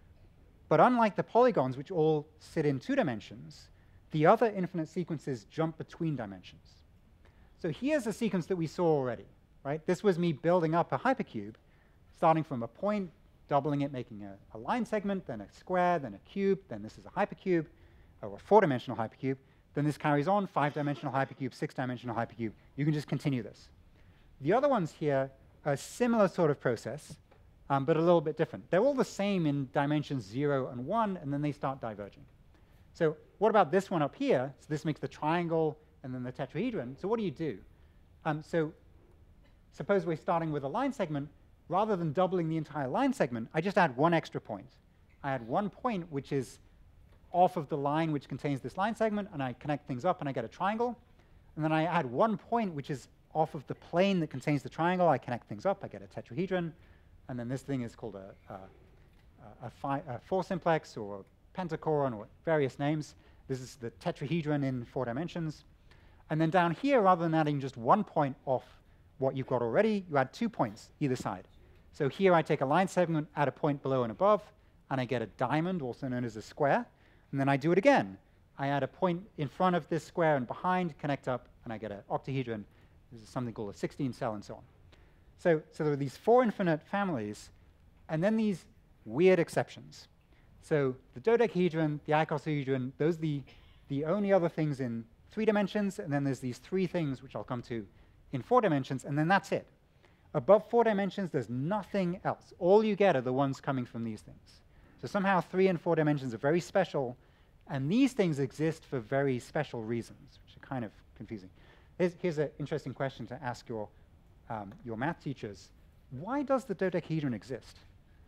But unlike the polygons, which all sit in two dimensions, the other infinite sequences jump between dimensions. So here's a sequence that we saw already, right? This was me building up a hypercube, starting from a point, doubling it, making a, a line segment, then a square, then a cube, then this is a hypercube, or a four-dimensional hypercube. Then this carries on, five-dimensional hypercube, six-dimensional hypercube. You can just continue this. The other ones here are a similar sort of process, um, but a little bit different. They're all the same in dimensions zero and one, and then they start diverging. So what about this one up here? So this makes the triangle and then the tetrahedron. So what do you do? Um, so suppose we're starting with a line segment. Rather than doubling the entire line segment, I just add one extra point. I add one point, which is off of the line which contains this line segment, and I connect things up, and I get a triangle. And then I add one point, which is off of the plane that contains the triangle. I connect things up. I get a tetrahedron. And then this thing is called a, a, a, fi a four-simplex or a pentachoron or various names. This is the tetrahedron in four dimensions. And then down here, rather than adding just one point off what you've got already, you add two points either side. So here I take a line segment, add a point below and above, and I get a diamond, also known as a square. And then I do it again. I add a point in front of this square and behind, connect up, and I get an octahedron. This is something called a sixteen cell, and so on. So, so there are these four infinite families, and then these weird exceptions. So the dodecahedron, the icosahedron, those are the, the only other things in three dimensions, and then there's these three things, which I'll come to, in four dimensions, and then that's it. Above four dimensions, there's nothing else. All you get are the ones coming from these things. So somehow three and four dimensions are very special, and these things exist for very special reasons, which are kind of confusing. Here's, here's an interesting question to ask your, um, your math teachers. Why does the dodecahedron exist?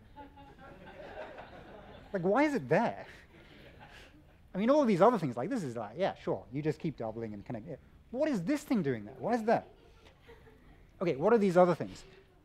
Like, why is it there? I mean, all of these other things, like this is like, yeah, sure, you just keep doubling and connect it. What is this thing doing there? Why is that? OK, what are these other things?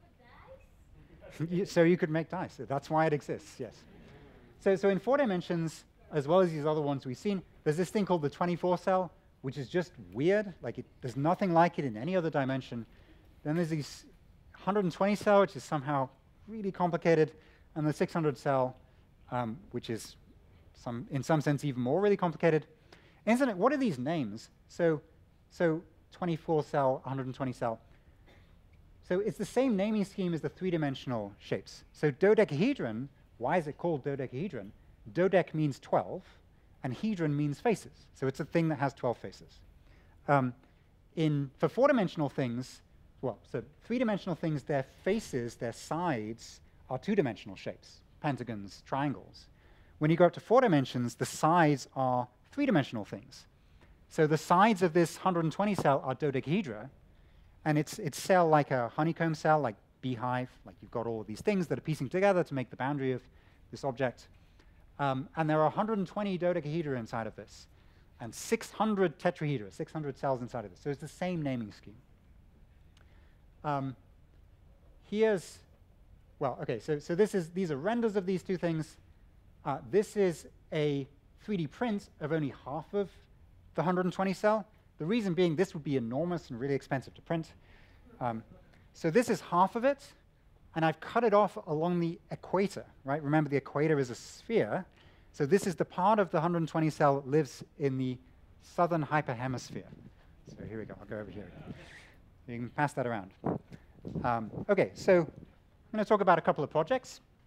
So you could make dice. That's why it exists, yes. So, so in four dimensions, as well as these other ones we've seen, there's this thing called the twenty-four cell, which is just weird. Like it, there's nothing like it in any other dimension. Then there's these one hundred twenty cell, which is somehow really complicated, and the six hundred cell, um, which is some, in some sense even more really complicated. Isn't it? What are these names? So, so twenty-four cell, one hundred twenty cell. So it's the same naming scheme as the three-dimensional shapes. So dodecahedron, why is it called dodecahedron? Dodec means twelve, and hedron means faces. So it's a thing that has twelve faces. Um, in, for four-dimensional things, well, so three-dimensional things, their faces, their sides, are two-dimensional shapes, pentagons, triangles. When you go up to four dimensions, the sides are three-dimensional things. So the sides of this one hundred twenty cell are dodecahedra, and it's, it's cell like a honeycomb cell, like beehive, like you've got all of these things that are piecing together to make the boundary of this object. Um, and there are one hundred twenty dodecahedra inside of this, and six hundred tetrahedra, six hundred cells inside of this. So it's the same naming scheme. Um, here's, well, OK, so, so this is, these are renders of these two things. Uh, this is a three D print of only half of the one hundred twenty cell. The reason being this would be enormous and really expensive to print. Um, so this is half of it, and I've cut it off along the equator, right? Remember, the equator is a sphere. So this is the part of the one hundred twenty cell that lives in the southern hyperhemisphere. So here we go. I'll go over here. You can pass that around. Um, OK, so I'm going to talk about a couple of projects.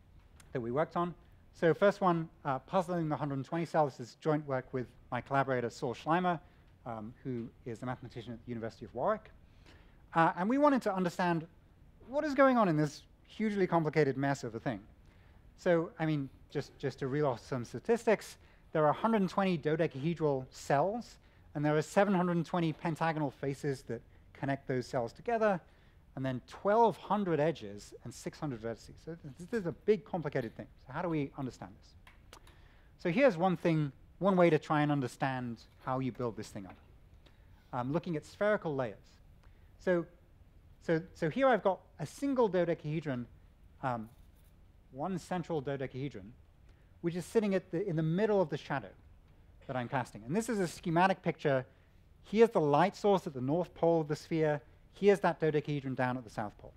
that we worked on. So first one, uh, puzzling the one hundred twenty cell. This is joint work with my collaborator, Saul Schleimer, um, who is a mathematician at the University of Warwick. Uh, and we wanted to understand what is going on in this hugely complicated mess of a thing. So, I mean, just, just to reel off some statistics, there are one hundred twenty dodecahedral cells, and there are seven hundred twenty pentagonal faces that connect those cells together, and then twelve hundred edges and six hundred vertices. So this, this is a big, complicated thing. So how do we understand this? So here's one thing, one way to try and understand how you build this thing up. Um, looking at spherical layers. So, so, so here I've got a single dodecahedron, um, one central dodecahedron, which is sitting at the, in the middle of the shadow that I'm casting. And this is a schematic picture. Here's the light source at the north pole of the sphere. Here's that dodecahedron down at the south pole.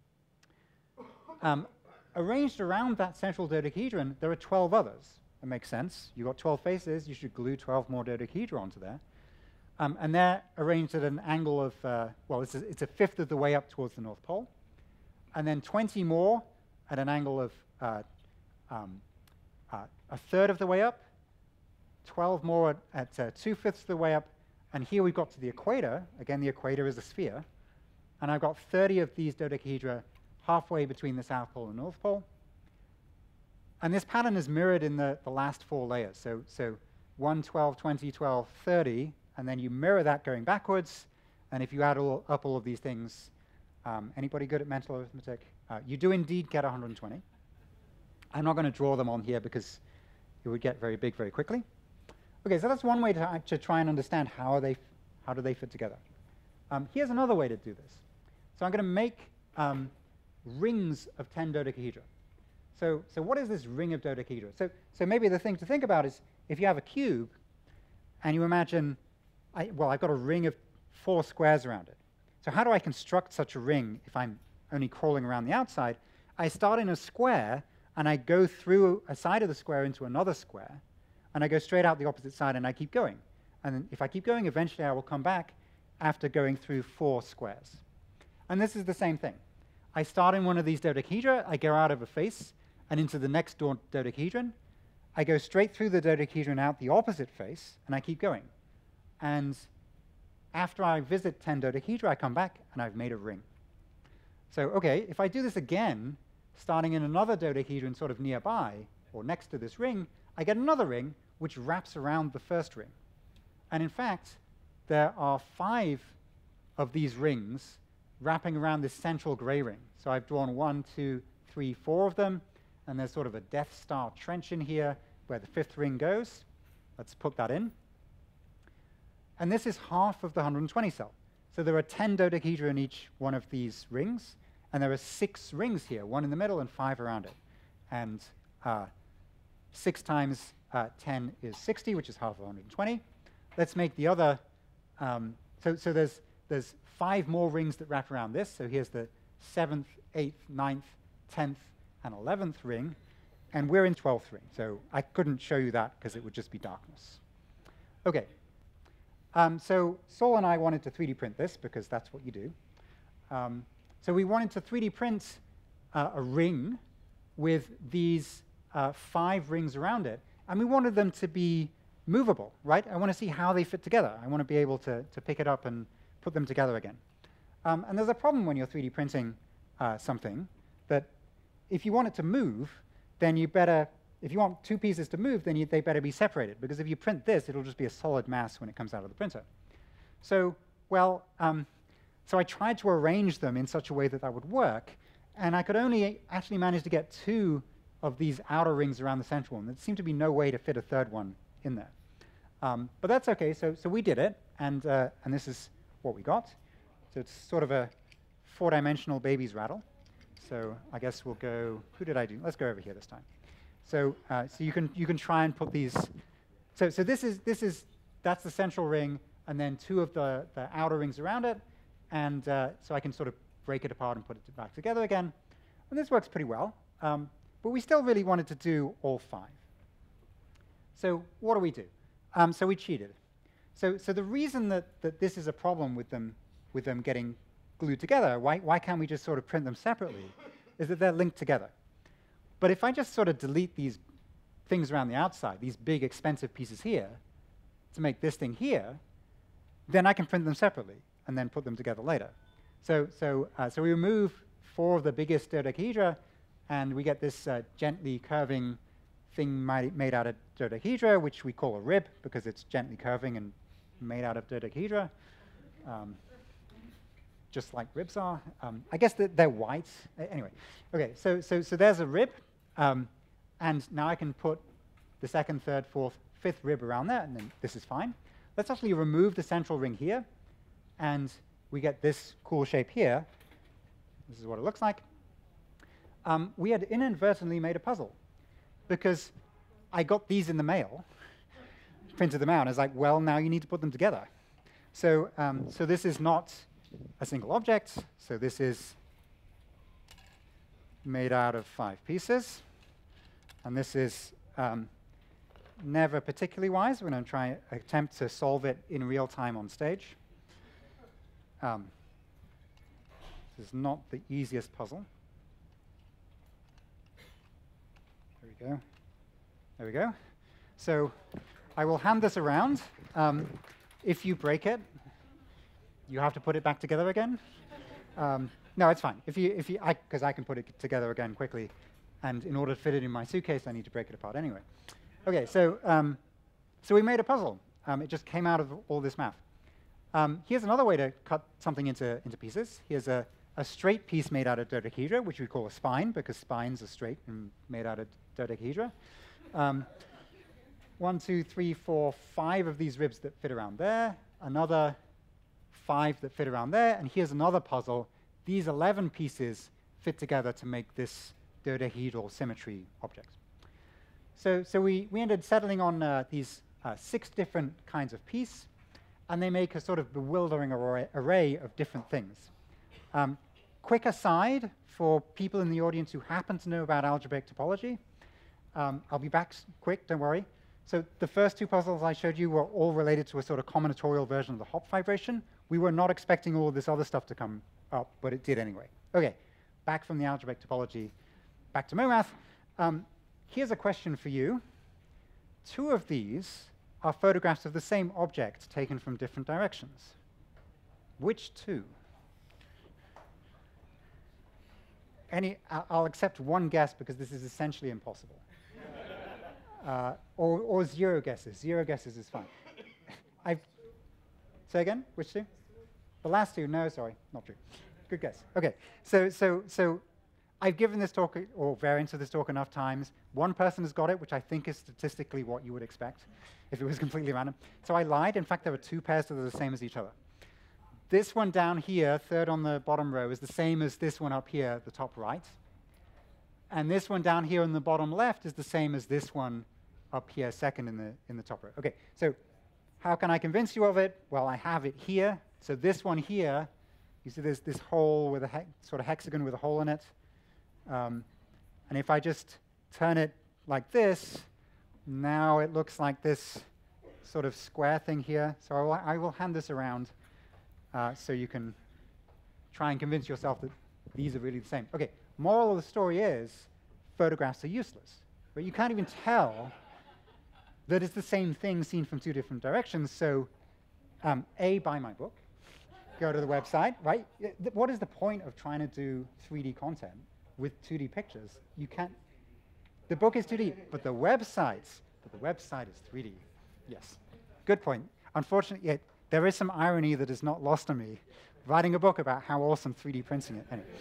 Um, arranged around that central dodecahedron, there are twelve others. That makes sense. You've got twelve faces. You should glue twelve more dodecahedra onto there. Um, and they're arranged at an angle of, uh, well, it's a, it's a fifth of the way up towards the North Pole. And then twenty more at an angle of uh, um, uh, a third of the way up, twelve more at, at uh, two-fifths of the way up, and here we've got to the equator. Again, the equator is a sphere. And I've got thirty of these dodecahedra halfway between the South Pole and North Pole. And this pattern is mirrored in the, the last four layers. So, so one, twelve, twenty, twelve, thirty, and then you mirror that going backwards. And if you add all, up all of these things, um, anybody good at mental arithmetic? Uh, you do indeed get one hundred twenty. I'm not going to draw them on here because it would get very big very quickly. Okay, so that's one way to, to try and understand how, are they how do they fit together. Um, here's another way to do this. So I'm going to make um, rings of ten dodecahedra. So, so what is this ring of dodecahedra? So, so maybe the thing to think about is if you have a cube and you imagine, I, well, I've got a ring of four squares around it. So how do I construct such a ring if I'm only crawling around the outside? I start in a square, and I go through a side of the square into another square, and I go straight out the opposite side, and I keep going. And then if I keep going, eventually I will come back after going through four squares. And this is the same thing. I start in one of these dodecahedra, I go out of a face, and into the next do dodecahedron. I go straight through the dodecahedron out the opposite face, and I keep going. And after I visit ten dodecahedra, I come back, and I've made a ring. So, okay, if I do this again, starting in another dodecahedron sort of nearby, or next to this ring, I get another ring, which wraps around the first ring. And in fact, there are five of these rings wrapping around this central gray ring. So I've drawn one, two, three, four of them, and there's sort of a Death Star trench in here where the fifth ring goes. Let's put that in. And this is half of the one hundred twenty cell. So there are ten dodecahedra in each one of these rings, and there are six rings here, one in the middle and five around it. And uh, six times uh, ten is sixty, which is half of one hundred twenty. Let's make the other, um, so, so there's, there's five more rings that wrap around this. So here's the seventh, eighth, ninth, tenth, and eleventh ring, and we're in twelfth ring. So I couldn't show you that because it would just be darkness. Okay. Um, so Saul and I wanted to three D print this because that's what you do. Um, so we wanted to three D print uh, a ring with these uh, five rings around it, and we wanted them to be movable, right? I want to see how they fit together. I want to be able to, to pick it up and put them together again. Um, and there's a problem when you're three D printing uh, something, that if you want it to move, then you better, if you want two pieces to move, then you, they better be separated, because if you print this, it'll just be a solid mass when it comes out of the printer. So, well, um, so I tried to arrange them in such a way that that would work, and I could only actually manage to get two of these outer rings around the central one. There seemed to be no way to fit a third one in there. Um, but that's okay, so, so we did it, and, uh, and this is what we got. So it's sort of a four-dimensional baby's rattle. So I guess we'll go, who did I do? Let's go over here this time. So, uh, so you can you can try and put these. So so this is this is that's the central ring, and then two of the the outer rings around it, and uh, so I can sort of break it apart and put it back together again, and this works pretty well. Um, but we still really wanted to do all five. So what do we do? Um, so we cheated. So so the reason that that this is a problem with them with them getting glued together, why why can't we just sort of print them separately, is that they're linked together. But if I just sort of delete these things around the outside, these big expensive pieces here, to make this thing here, then I can print them separately and then put them together later. So, so, uh, so we remove four of the biggest dodecahedra, and we get this uh, gently curving thing made out of dodecahedra, which we call a rib because it's gently curving and made out of dodecahedra, um, just like ribs are. Um, I guess that they're white. Uh, anyway, okay, so, so, so there's a rib, um, and now I can put the second, third, fourth, fifth rib around there, and then this is fine. Let's actually remove the central ring here, and we get this cool shape here. This is what it looks like. Um, we had inadvertently made a puzzle, because I got these in the mail, printed them out, and I was like, well, now you need to put them together. So, um, so this is not a single object. So this is made out of five pieces. And this is um, never particularly wise. We're going to try attempt to solve it in real time on stage. Um, this is not the easiest puzzle. There we go. There we go. So I will hand this around. Um, if you break it, you have to put it back together again. Um, no, it's fine. If you, if you, because I, I can put it together again quickly, and in order to fit it in my suitcase, I need to break it apart anyway. Okay, so um, so we made a puzzle. Um, it just came out of all this math. Um, here's another way to cut something into into pieces. Here's a a straight piece made out of dodecahedra, which we call a spine, because spines are straight and made out of dodecahedra. Um, one, two, three, four, five of these ribs that fit around there, another five that fit around there, and here's another puzzle. These eleven pieces fit together to make this dodecahedral symmetry object. So, so we, we ended settling on uh, these uh, six different kinds of piece, and they make a sort of bewildering array, array of different things. Um, quick aside for people in the audience who happen to know about algebraic topology. Um, I'll be back quick, don't worry. So the first two puzzles I showed you were all related to a sort of combinatorial version of the hop vibration. We were not expecting all of this other stuff to come up, but it did anyway. Okay, back from the algebraic topology, back to MoMath. Um, here's a question for you. Two of these are photographs of the same object taken from different directions. Which two? Any, I'll accept one guess because this is essentially impossible. uh, or, or zero guesses. Zero guesses is fine. I've, say again, which two? The last two, no, sorry, not true. Good guess. Okay, so, so, so I've given this talk, or variants of this talk enough times. One person has got it, which I think is statistically what you would expect if it was completely random. So I lied. In fact, there were two pairs that are the same as each other. This one down here, third on the bottom row, is the same as this one up here, the top right. And this one down here on the bottom left is the same as this one up here, second in the, in the top row. Okay, so how can I convince you of it? Well, I have it here. So this one here, you see there's this hole with a sort of hexagon with a hole in it. Um, and if I just turn it like this, now it looks like this sort of square thing here. So I will, I will hand this around. Uh, so you can try and convince yourself that these are really the same. Okay, moral of the story is photographs are useless. But you can't even tell that it's the same thing seen from two different directions. So um, A, buy my book. Go to the website, right? What is the point of trying to do three D content with two D pictures? You can't. The book is two D, but the website, but the website is three D. Yes, good point. Unfortunately, it, there is some irony that is not lost on me, writing a book about how awesome three D printing is. Anyway.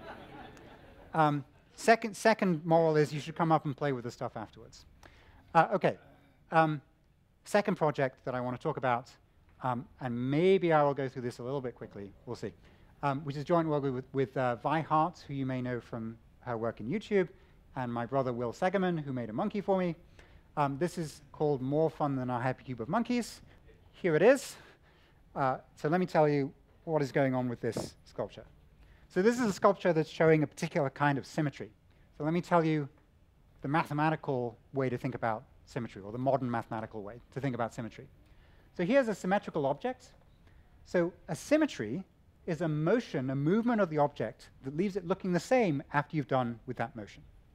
um, second, second moral is you should come up and play with the stuff afterwards. Uh, okay, um, second project that I want to talk about, um, and maybe I will go through this a little bit quickly, we'll see, um, which is joint work with, with uh, Vi Hart, who you may know from her work in YouTube, and my brother Will Segerman, who made a monkey for me. Um, this is called More Fun Than Our Hypercube of Monkeys. Here it is. Uh, so let me tell you what is going on with this sculpture. So this is a sculpture that's showing a particular kind of symmetry. So let me tell you the mathematical way to think about symmetry, or the modern mathematical way to think about symmetry. So here's a symmetrical object. So a symmetry is a motion, a movement of the object that leaves it looking the same after you've done with that motion.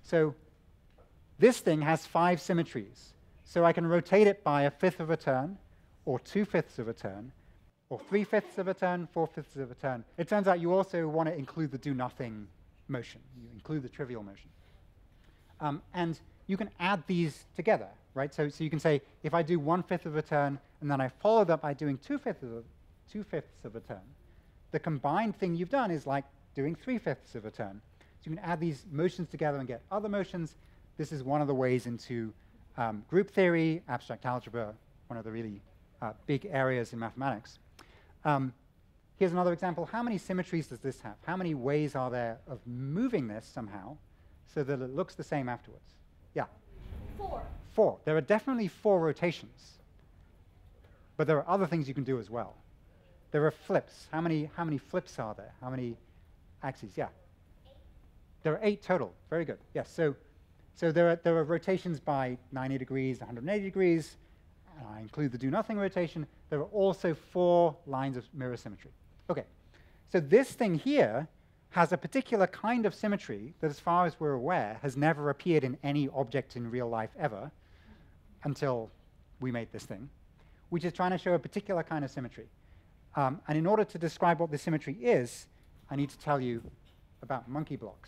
So this thing has five symmetries. So I can rotate it by a fifth of a turn, or two-fifths of a turn, or three-fifths of a turn, four-fifths of a turn. It turns out you also want to include the do-nothing motion. You include the trivial motion. Um, and you can add these together, right? So, so you can say, if I do one-fifth of a turn, and then I follow that by doing two-fifths of, two-fifths of a turn, the combined thing you've done is like doing three-fifths of a turn. So you can add these motions together and get other motions. This is one of the ways into um, group theory, abstract algebra, one of the really uh, big areas in mathematics. Um, here's another example. How many symmetries does this have? How many ways are there of moving this somehow so that it looks the same afterwards? Yeah? Four. Four. There are definitely four rotations. But there are other things you can do as well. There are flips. How many, how many flips are there? How many axes? Yeah? Eight. There are eight total. Very good. Yes. So, so there, are, there are rotations by ninety degrees, one hundred eighty degrees. And I include the do-nothing rotation. There are also four lines of mirror symmetry. OK. So this thing here has a particular kind of symmetry that, as far as we're aware, has never appeared in any object in real life ever until we made this thing, which is trying to show a particular kind of symmetry. Um, and in order to describe what this symmetry is, I need to tell you about monkey blocks.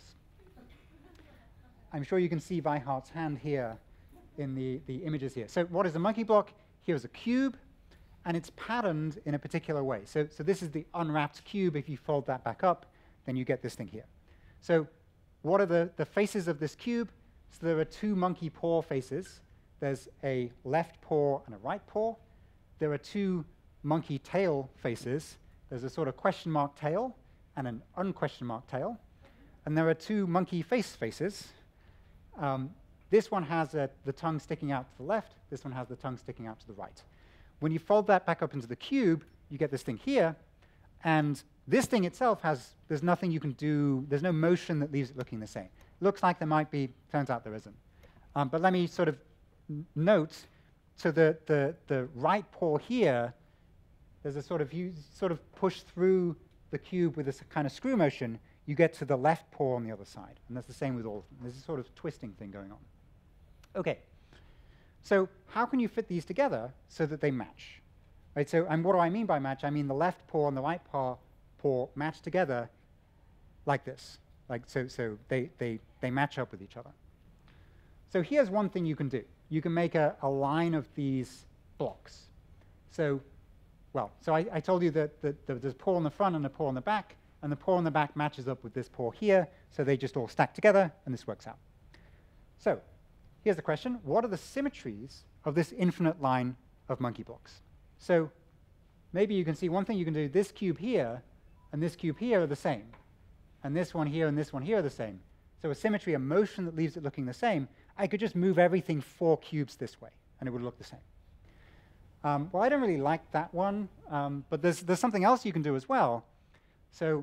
I'm sure you can see Weihart's hand here in the, the images here. So what is a monkey block? Here's a cube, and it's patterned in a particular way. So, so this is the unwrapped cube. If you fold that back up, then you get this thing here. So what are the, the faces of this cube? So there are two monkey paw faces. There's a left paw and a right paw. There are two monkey tail faces. There's a sort of question mark tail and an unquestion mark tail. And there are two monkey face faces. Um, this one has a, the tongue sticking out to the left. This one has the tongue sticking out to the right. When you fold that back up into the cube, you get this thing here. And this thing itself has, there's nothing you can do. There's no motion that leaves it looking the same. Looks like there might be, turns out there isn't. Um, but let me sort of note, so the, the, the right paw here, there's a sort of, you sort of push through the cube with this kind of screw motion, you get to the left paw on the other side. And that's the same with all of them. There's a sort of twisting thing going on. OK. So how can you fit these together so that they match? Right, so, and what do I mean by match? I mean the left paw and the right paw, paw match together like this. Like so, so they, they, they match up with each other. So here's one thing you can do. You can make a, a line of these blocks. So, well, so I, I told you that, that, that there's a paw on the front and a paw on the back, and the paw on the back matches up with this paw here, so they just all stack together, and this works out. So here's the question. What are the symmetries of this infinite line of monkey blocks? So maybe you can see one thing you can do. This cube here and this cube here are the same. And this one here and this one here are the same. So a symmetry, a motion that leaves it looking the same, I could just move everything four cubes this way, and it would look the same. Um, well, I don't really like that one, um, but there's, there's something else you can do as well. So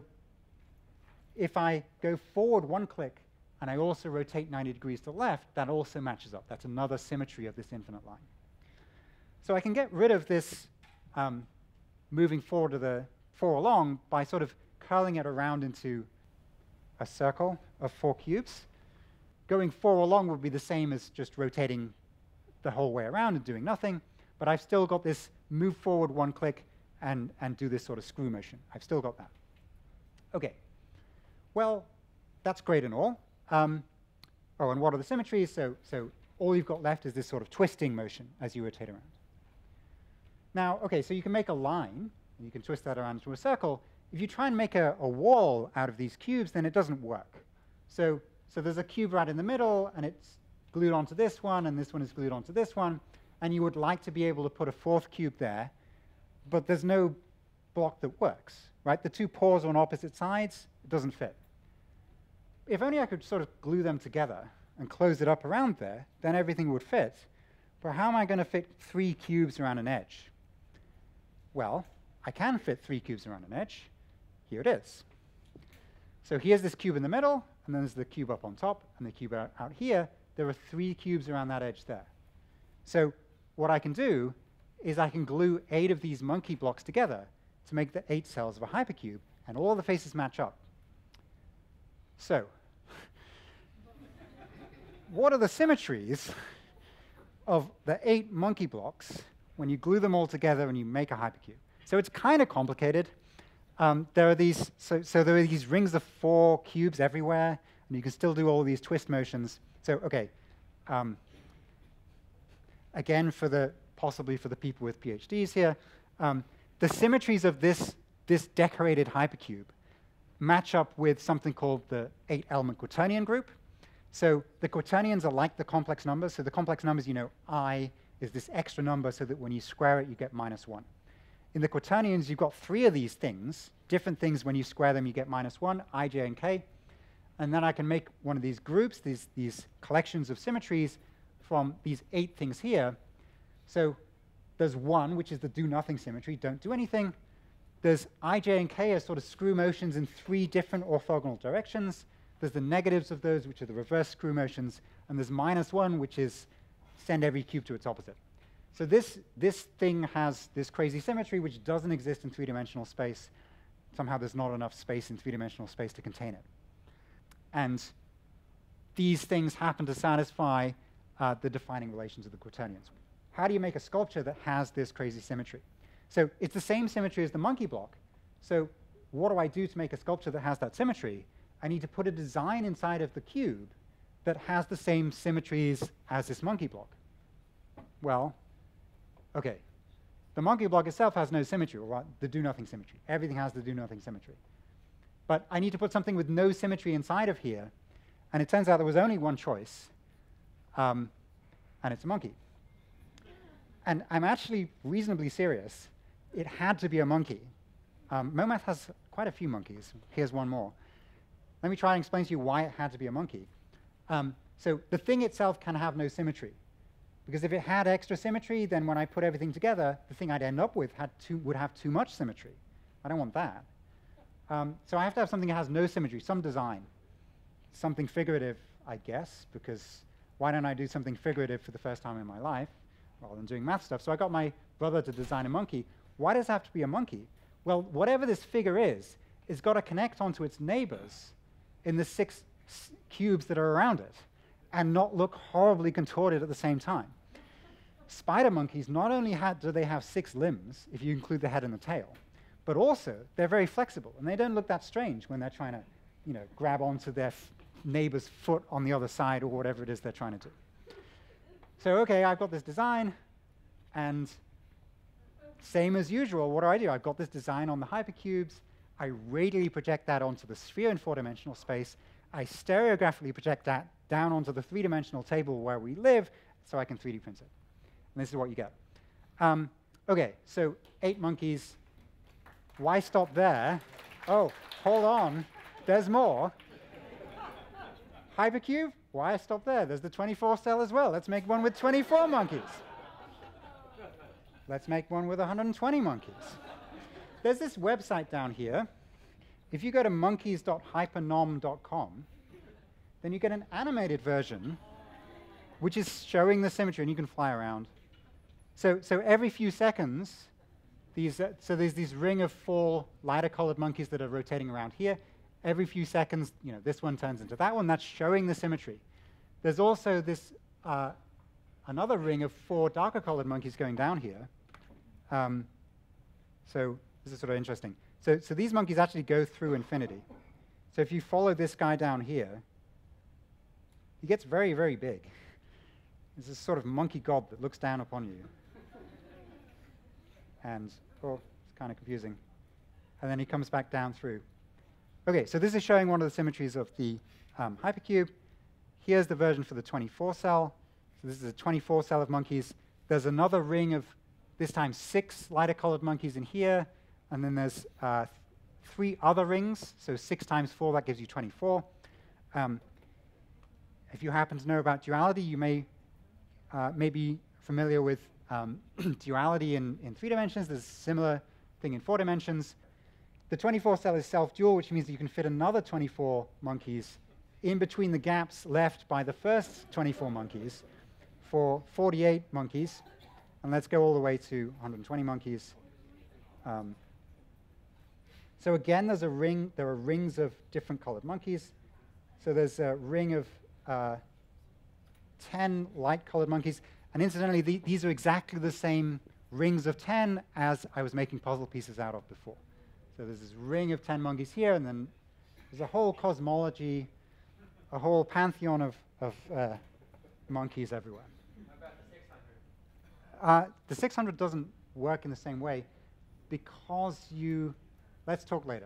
if I go forward one click, and I also rotate ninety degrees to the left, that also matches up. That's another symmetry of this infinite line. So I can get rid of this um, moving forward to the four along by sort of curling it around into a circle of four cubes. Going four along would be the same as just rotating the whole way around and doing nothing, but I've still got this move forward one click and, and do this sort of screw motion. I've still got that. OK. Well, that's great and all. Um, oh, and what are the symmetries? So, so all you've got left is this sort of twisting motion as you rotate around. Now, OK, so you can make a line, and you can twist that around into a circle. If you try and make a, a wall out of these cubes, then it doesn't work. So, so there's a cube right in the middle, and it's glued onto this one, and this one is glued onto this one. And you would like to be able to put a fourth cube there, but there's no block that works, right? The two paws are on opposite sides. It doesn't fit. If only I could sort of glue them together and close it up around there, then everything would fit. But how am I going to fit three cubes around an edge? Well, I can fit three cubes around an edge. Here it is. So here's this cube in the middle, and then there's the cube up on top, and the cube out, out here. There are three cubes around that edge there. So what I can do is I can glue eight of these monkey blocks together to make the eight cells of a hypercube, and all the faces match up. So what are the symmetries of the eight monkey blocks when you glue them all together and you make a hypercube? So it's kind of complicated. Um, there are these, so, so there are these rings of four cubes everywhere, and you can still do all these twist motions. So, okay, um, again, for the possibly for the people with PhDs here, um, the symmetries of this, this decorated hypercube match up with something called the eight-element quaternion group. So the quaternions are like the complex numbers. So the complex numbers, you know, I is this extra number so that when you square it, you get minus one. In the quaternions, you've got three of these things, different things. When you square them, you get minus one, I, j, and k. And then I can make one of these groups, these, these collections of symmetries from these eight things here. So there's one, which is the do-nothing symmetry, don't do anything. There's I, j, and k as sort of screw motions in three different orthogonal directions. There's the negatives of those, which are the reverse screw motions. And there's minus one, which is send every cube to its opposite. So this, this thing has this crazy symmetry, which doesn't exist in three-dimensional space. Somehow there's not enough space in three-dimensional space to contain it. And these things happen to satisfy uh, the defining relations of the quaternions. How do you make a sculpture that has this crazy symmetry? So it's the same symmetry as the monkey block. So what do I do to make a sculpture that has that symmetry? I need to put a design inside of the cube that has the same symmetries as this monkey block. Well, okay, the monkey block itself has no symmetry, or the do-nothing symmetry. Everything has the do-nothing symmetry. But I need to put something with no symmetry inside of here, and it turns out there was only one choice, um, and it's a monkey. And I'm actually reasonably serious. It had to be a monkey. Um, MoMath has quite a few monkeys. Here's one more. Let me try and explain to you why it had to be a monkey. Um, so the thing itself can have no symmetry. Because if it had extra symmetry, then when I put everything together, the thing I'd end up with had too, would have too much symmetry. I don't want that. Um, so I have to have something that has no symmetry, some design. Something figurative, I guess, because why don't I do something figurative for the first time in my life rather than doing math stuff? So I got my brother to design a monkey. Why does it have to be a monkey? Well, whatever this figure is, it's got to connect onto its neighbors in the six s cubes that are around it, and not look horribly contorted at the same time. Spider monkeys, not only had, do they have six limbs, if you include the head and the tail, but also they're very flexible, and they don't look that strange when they're trying to, you know, grab onto their f neighbor's foot on the other side or whatever it is they're trying to do. So, okay, I've got this design, and same as usual, what do I do? I've got this design on the hypercubes. I radially project that onto the sphere in four-dimensional space. I stereographically project that down onto the three-dimensional table where we live, so I can three D print it. And this is what you get. Um, OK, so eight monkeys. Why stop there? Oh, hold on. There's more. Hypercube? Why stop there? There's the twenty-four cell as well. Let's make one with twenty-four monkeys. Let's make one with one hundred twenty monkeys. There's this website down here. If you go to monkeys dot hypernom dot com, then you get an animated version, which is showing the symmetry, and you can fly around. So, so every few seconds, these, uh, so there's this ring of four lighter-colored monkeys that are rotating around here. Every few seconds, you know, this one turns into that one. That's showing the symmetry. There's also this uh, another ring of four darker-colored monkeys going down here. Um, so this is sort of interesting. So, so these monkeys actually go through infinity. So if you follow this guy down here, he gets very, very big. It's this sort of monkey god that looks down upon you. And, oh, it's kind of confusing. And then he comes back down through. OK, so this is showing one of the symmetries of the um, hypercube. Here's the version for the twenty-four cell. So this is a twenty-four cell of monkeys. There's another ring of, this time, six lighter-colored monkeys in here. And then there's uh, th three other rings. So six times four, that gives you twenty-four. Um, if you happen to know about duality, you may, uh, may be familiar with um, duality in, in three dimensions. There's a similar thing in four dimensions. The twenty-four cell is self-dual, which means that you can fit another twenty-four monkeys in between the gaps left by the first twenty-four monkeys for forty-eight monkeys. And let's go all the way to one hundred twenty monkeys. Um, so again, there's a ring. There are rings of different colored monkeys. So there's a ring of uh, ten light-colored monkeys. And incidentally, the, these are exactly the same rings of ten as I was making puzzle pieces out of before. So there's this ring of ten monkeys here, and then there's a whole cosmology, a whole pantheon of, of uh, monkeys everywhere. How about the six hundred? Uh, the six hundred doesn't work in the same way because you, let's talk later.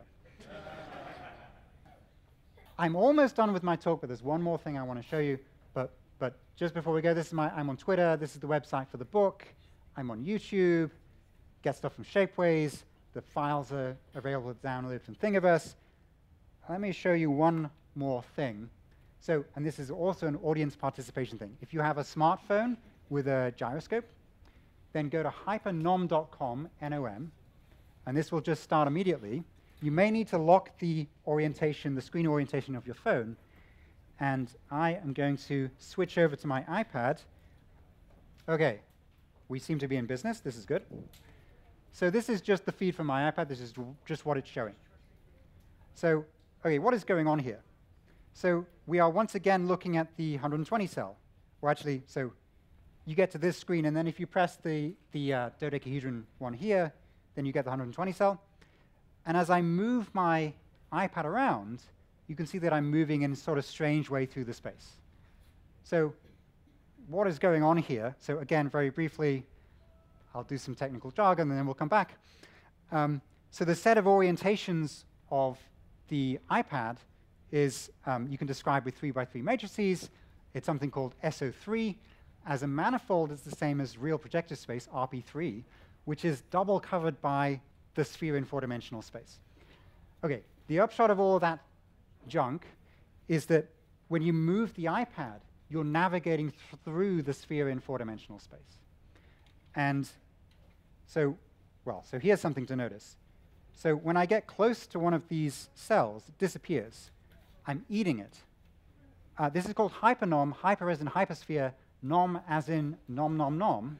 I'm almost done with my talk, but there's one more thing I want to show you. But, but just before we go, this is my, I'm on Twitter. This is the website for the book. I'm on YouTube. Get stuff from Shapeways. The files are available to download from Thingiverse. Let me show you one more thing. So, and this is also an audience participation thing. If you have a smartphone with a gyroscope, then go to hypernom dot com, N O M, and this will just start immediately. You may need to lock the orientation, the screen orientation of your phone, and I am going to switch over to my iPad. Okay, we seem to be in business. This is good. So this is just the feed from my iPad. This is just what it's showing. So, okay, what is going on here? So we are once again looking at the one hundred twenty cell. Or actually, so you get to this screen, and then if you press the, the uh, dodecahedron one here, then you get the one hundred twenty cell. And as I move my iPad around, you can see that I'm moving in a sort of strange way through the space. So what is going on here? So again, very briefly, I'll do some technical jargon, and then we'll come back. Um, so the set of orientations of the iPad is, um, you can describe with three by three matrices. It's something called S O three. As a manifold, it's the same as real projective space, R P three, which is double covered by the sphere in four-dimensional space. Okay, the upshot of all that junk is that when you move the iPad, you're navigating th through the sphere in four-dimensional space. And so, well, so here's something to notice. So when I get close to one of these cells, it disappears. I'm eating it. Uh, this is called hypernom, hyper as in hypersphere, nom as in nom nom nom.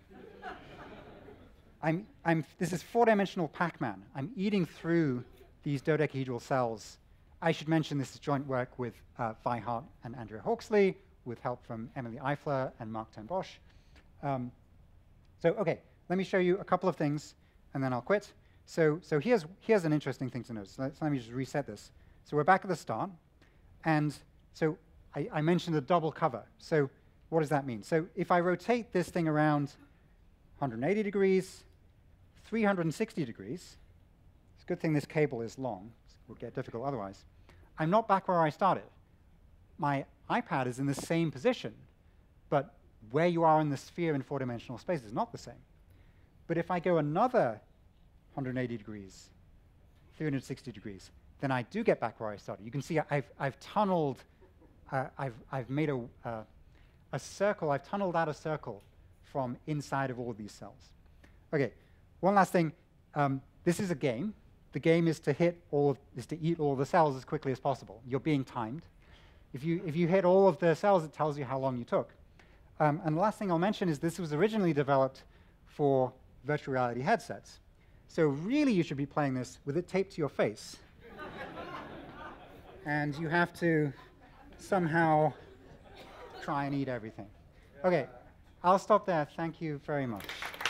I'm, I'm, this is four-dimensional Pac-Man. I'm eating through these dodecahedral cells. I should mention this is joint work with uh, Vi Hart and Andrea Hawksley, with help from Emily Eifler and Mark ten Bosch. Um, so, okay, let me show you a couple of things, and then I'll quit. So, so here's, here's an interesting thing to notice. So let me just reset this. So we're back at the start, and so I, I mentioned the double cover. So what does that mean? So if I rotate this thing around one hundred eighty degrees, three hundred sixty degrees, it's a good thing this cable is long. It would get difficult otherwise. I'm not back where I started. My iPad is in the same position, but where you are in the sphere in four-dimensional space is not the same. But if I go another one hundred eighty degrees, three hundred sixty degrees, then I do get back where I started. You can see I've, I've tunneled, uh, I've, I've made a, uh, a circle, I've tunneled out a circle from inside of all of these cells. Okay, one last thing. Um, this is a game. The game is to hit all of, is to eat all of the cells as quickly as possible. You're being timed. If you, if you hit all of the cells, it tells you how long you took. Um, and the last thing I'll mention is this was originally developed for virtual reality headsets. So really, you should be playing this with it taped to your face. And you have to somehow try and eat everything. Okay, I'll stop there. Thank you very much.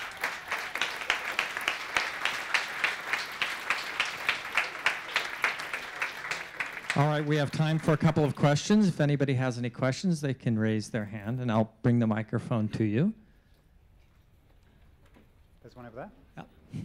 All right, we have time for a couple of questions. If anybody has any questions, they can raise their hand, and I'll bring the microphone to you. There's one over there. Yeah.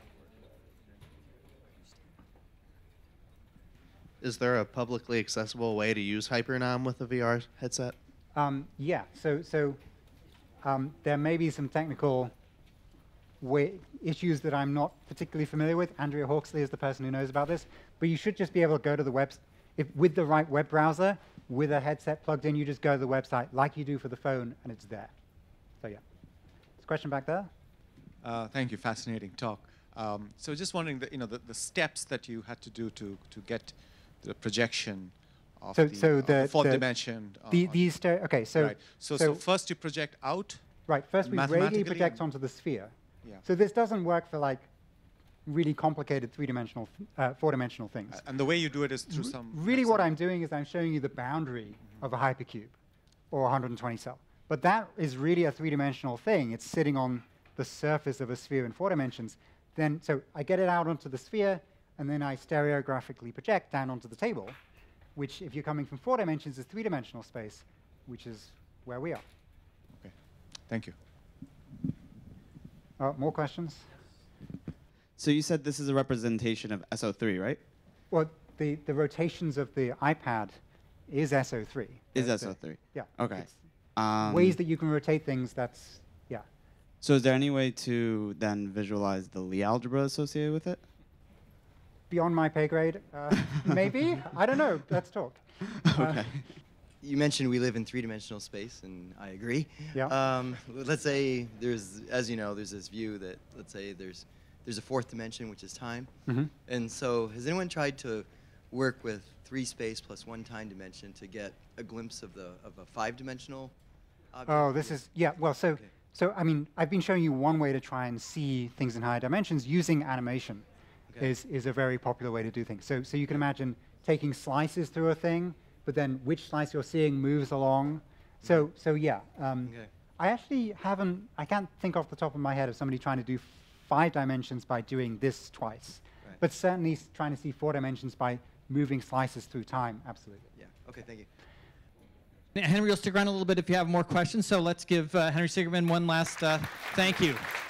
Is there a publicly accessible way to use HyperNom with a V R headset? Um, yeah, so, so um, there may be some technical way issues that I'm not particularly familiar with. Andrea Hawksley is the person who knows about this. But you should just be able to go to the website. If with the right web browser, with a headset plugged in, you just go to the website like you do for the phone, and it's there. So yeah. There's a question back there? Uh, thank you. Fascinating talk. Um, so just wondering, the, you know, the, the steps that you had to do to, to get the projection of so, the, so of the, the fourth the, dimension. The, on, these okay, so, right. so, so, so first you project out. Right. First we radially project and onto the sphere. Yeah. So this doesn't work for like really complicated three-dimensional, uh, four-dimensional things. Uh, and the way you do it is through some. Really, what I'm doing is I'm showing you the boundary mm-hmm. of a hypercube or one hundred twenty cell. But that is really a three-dimensional thing. It's sitting on the surface of a sphere in four dimensions. Then, so I get it out onto the sphere, and then I stereographically project down onto the table, which, if you're coming from four dimensions, is three-dimensional space, which is where we are. Okay. Thank you. Uh, more questions? So you said this is a representation of S O three, right? Well, the, the rotations of the iPad is S O three. Is That's S O it. three? Yeah. Okay. It's Um, ways that you can rotate things, that's, yeah. So is there any way to then visualize the Lie algebra associated with it? Beyond my pay grade, uh, maybe? I don't know. Let's talk. Okay. You mentioned we live in three-dimensional space, and I agree. Yeah. Um, let's say there's, as you know, there's this view that, let's say there's, there's a fourth dimension, which is time. Mm-hmm. And so has anyone tried to work with three space plus one time dimension to get a glimpse of the of a five-dimensional object? Oh, this is, yeah, well, so, Okay. so, I mean, I've been showing you one way to try and see things in higher dimensions using animation. Okay. Is, is a very popular way to do things. So, so you can imagine taking slices through a thing, but then which slice you're seeing moves along. So, so yeah. Um, Okay. I actually haven't, I can't think off the top of my head of somebody trying to do five dimensions by doing this twice. Right. But certainly s- trying to see four dimensions by moving slices through time, absolutely. Yeah. Okay. Thank you. Henry will stick around a little bit if you have more questions. So let's give uh, Henry Segerman one last uh, thank you.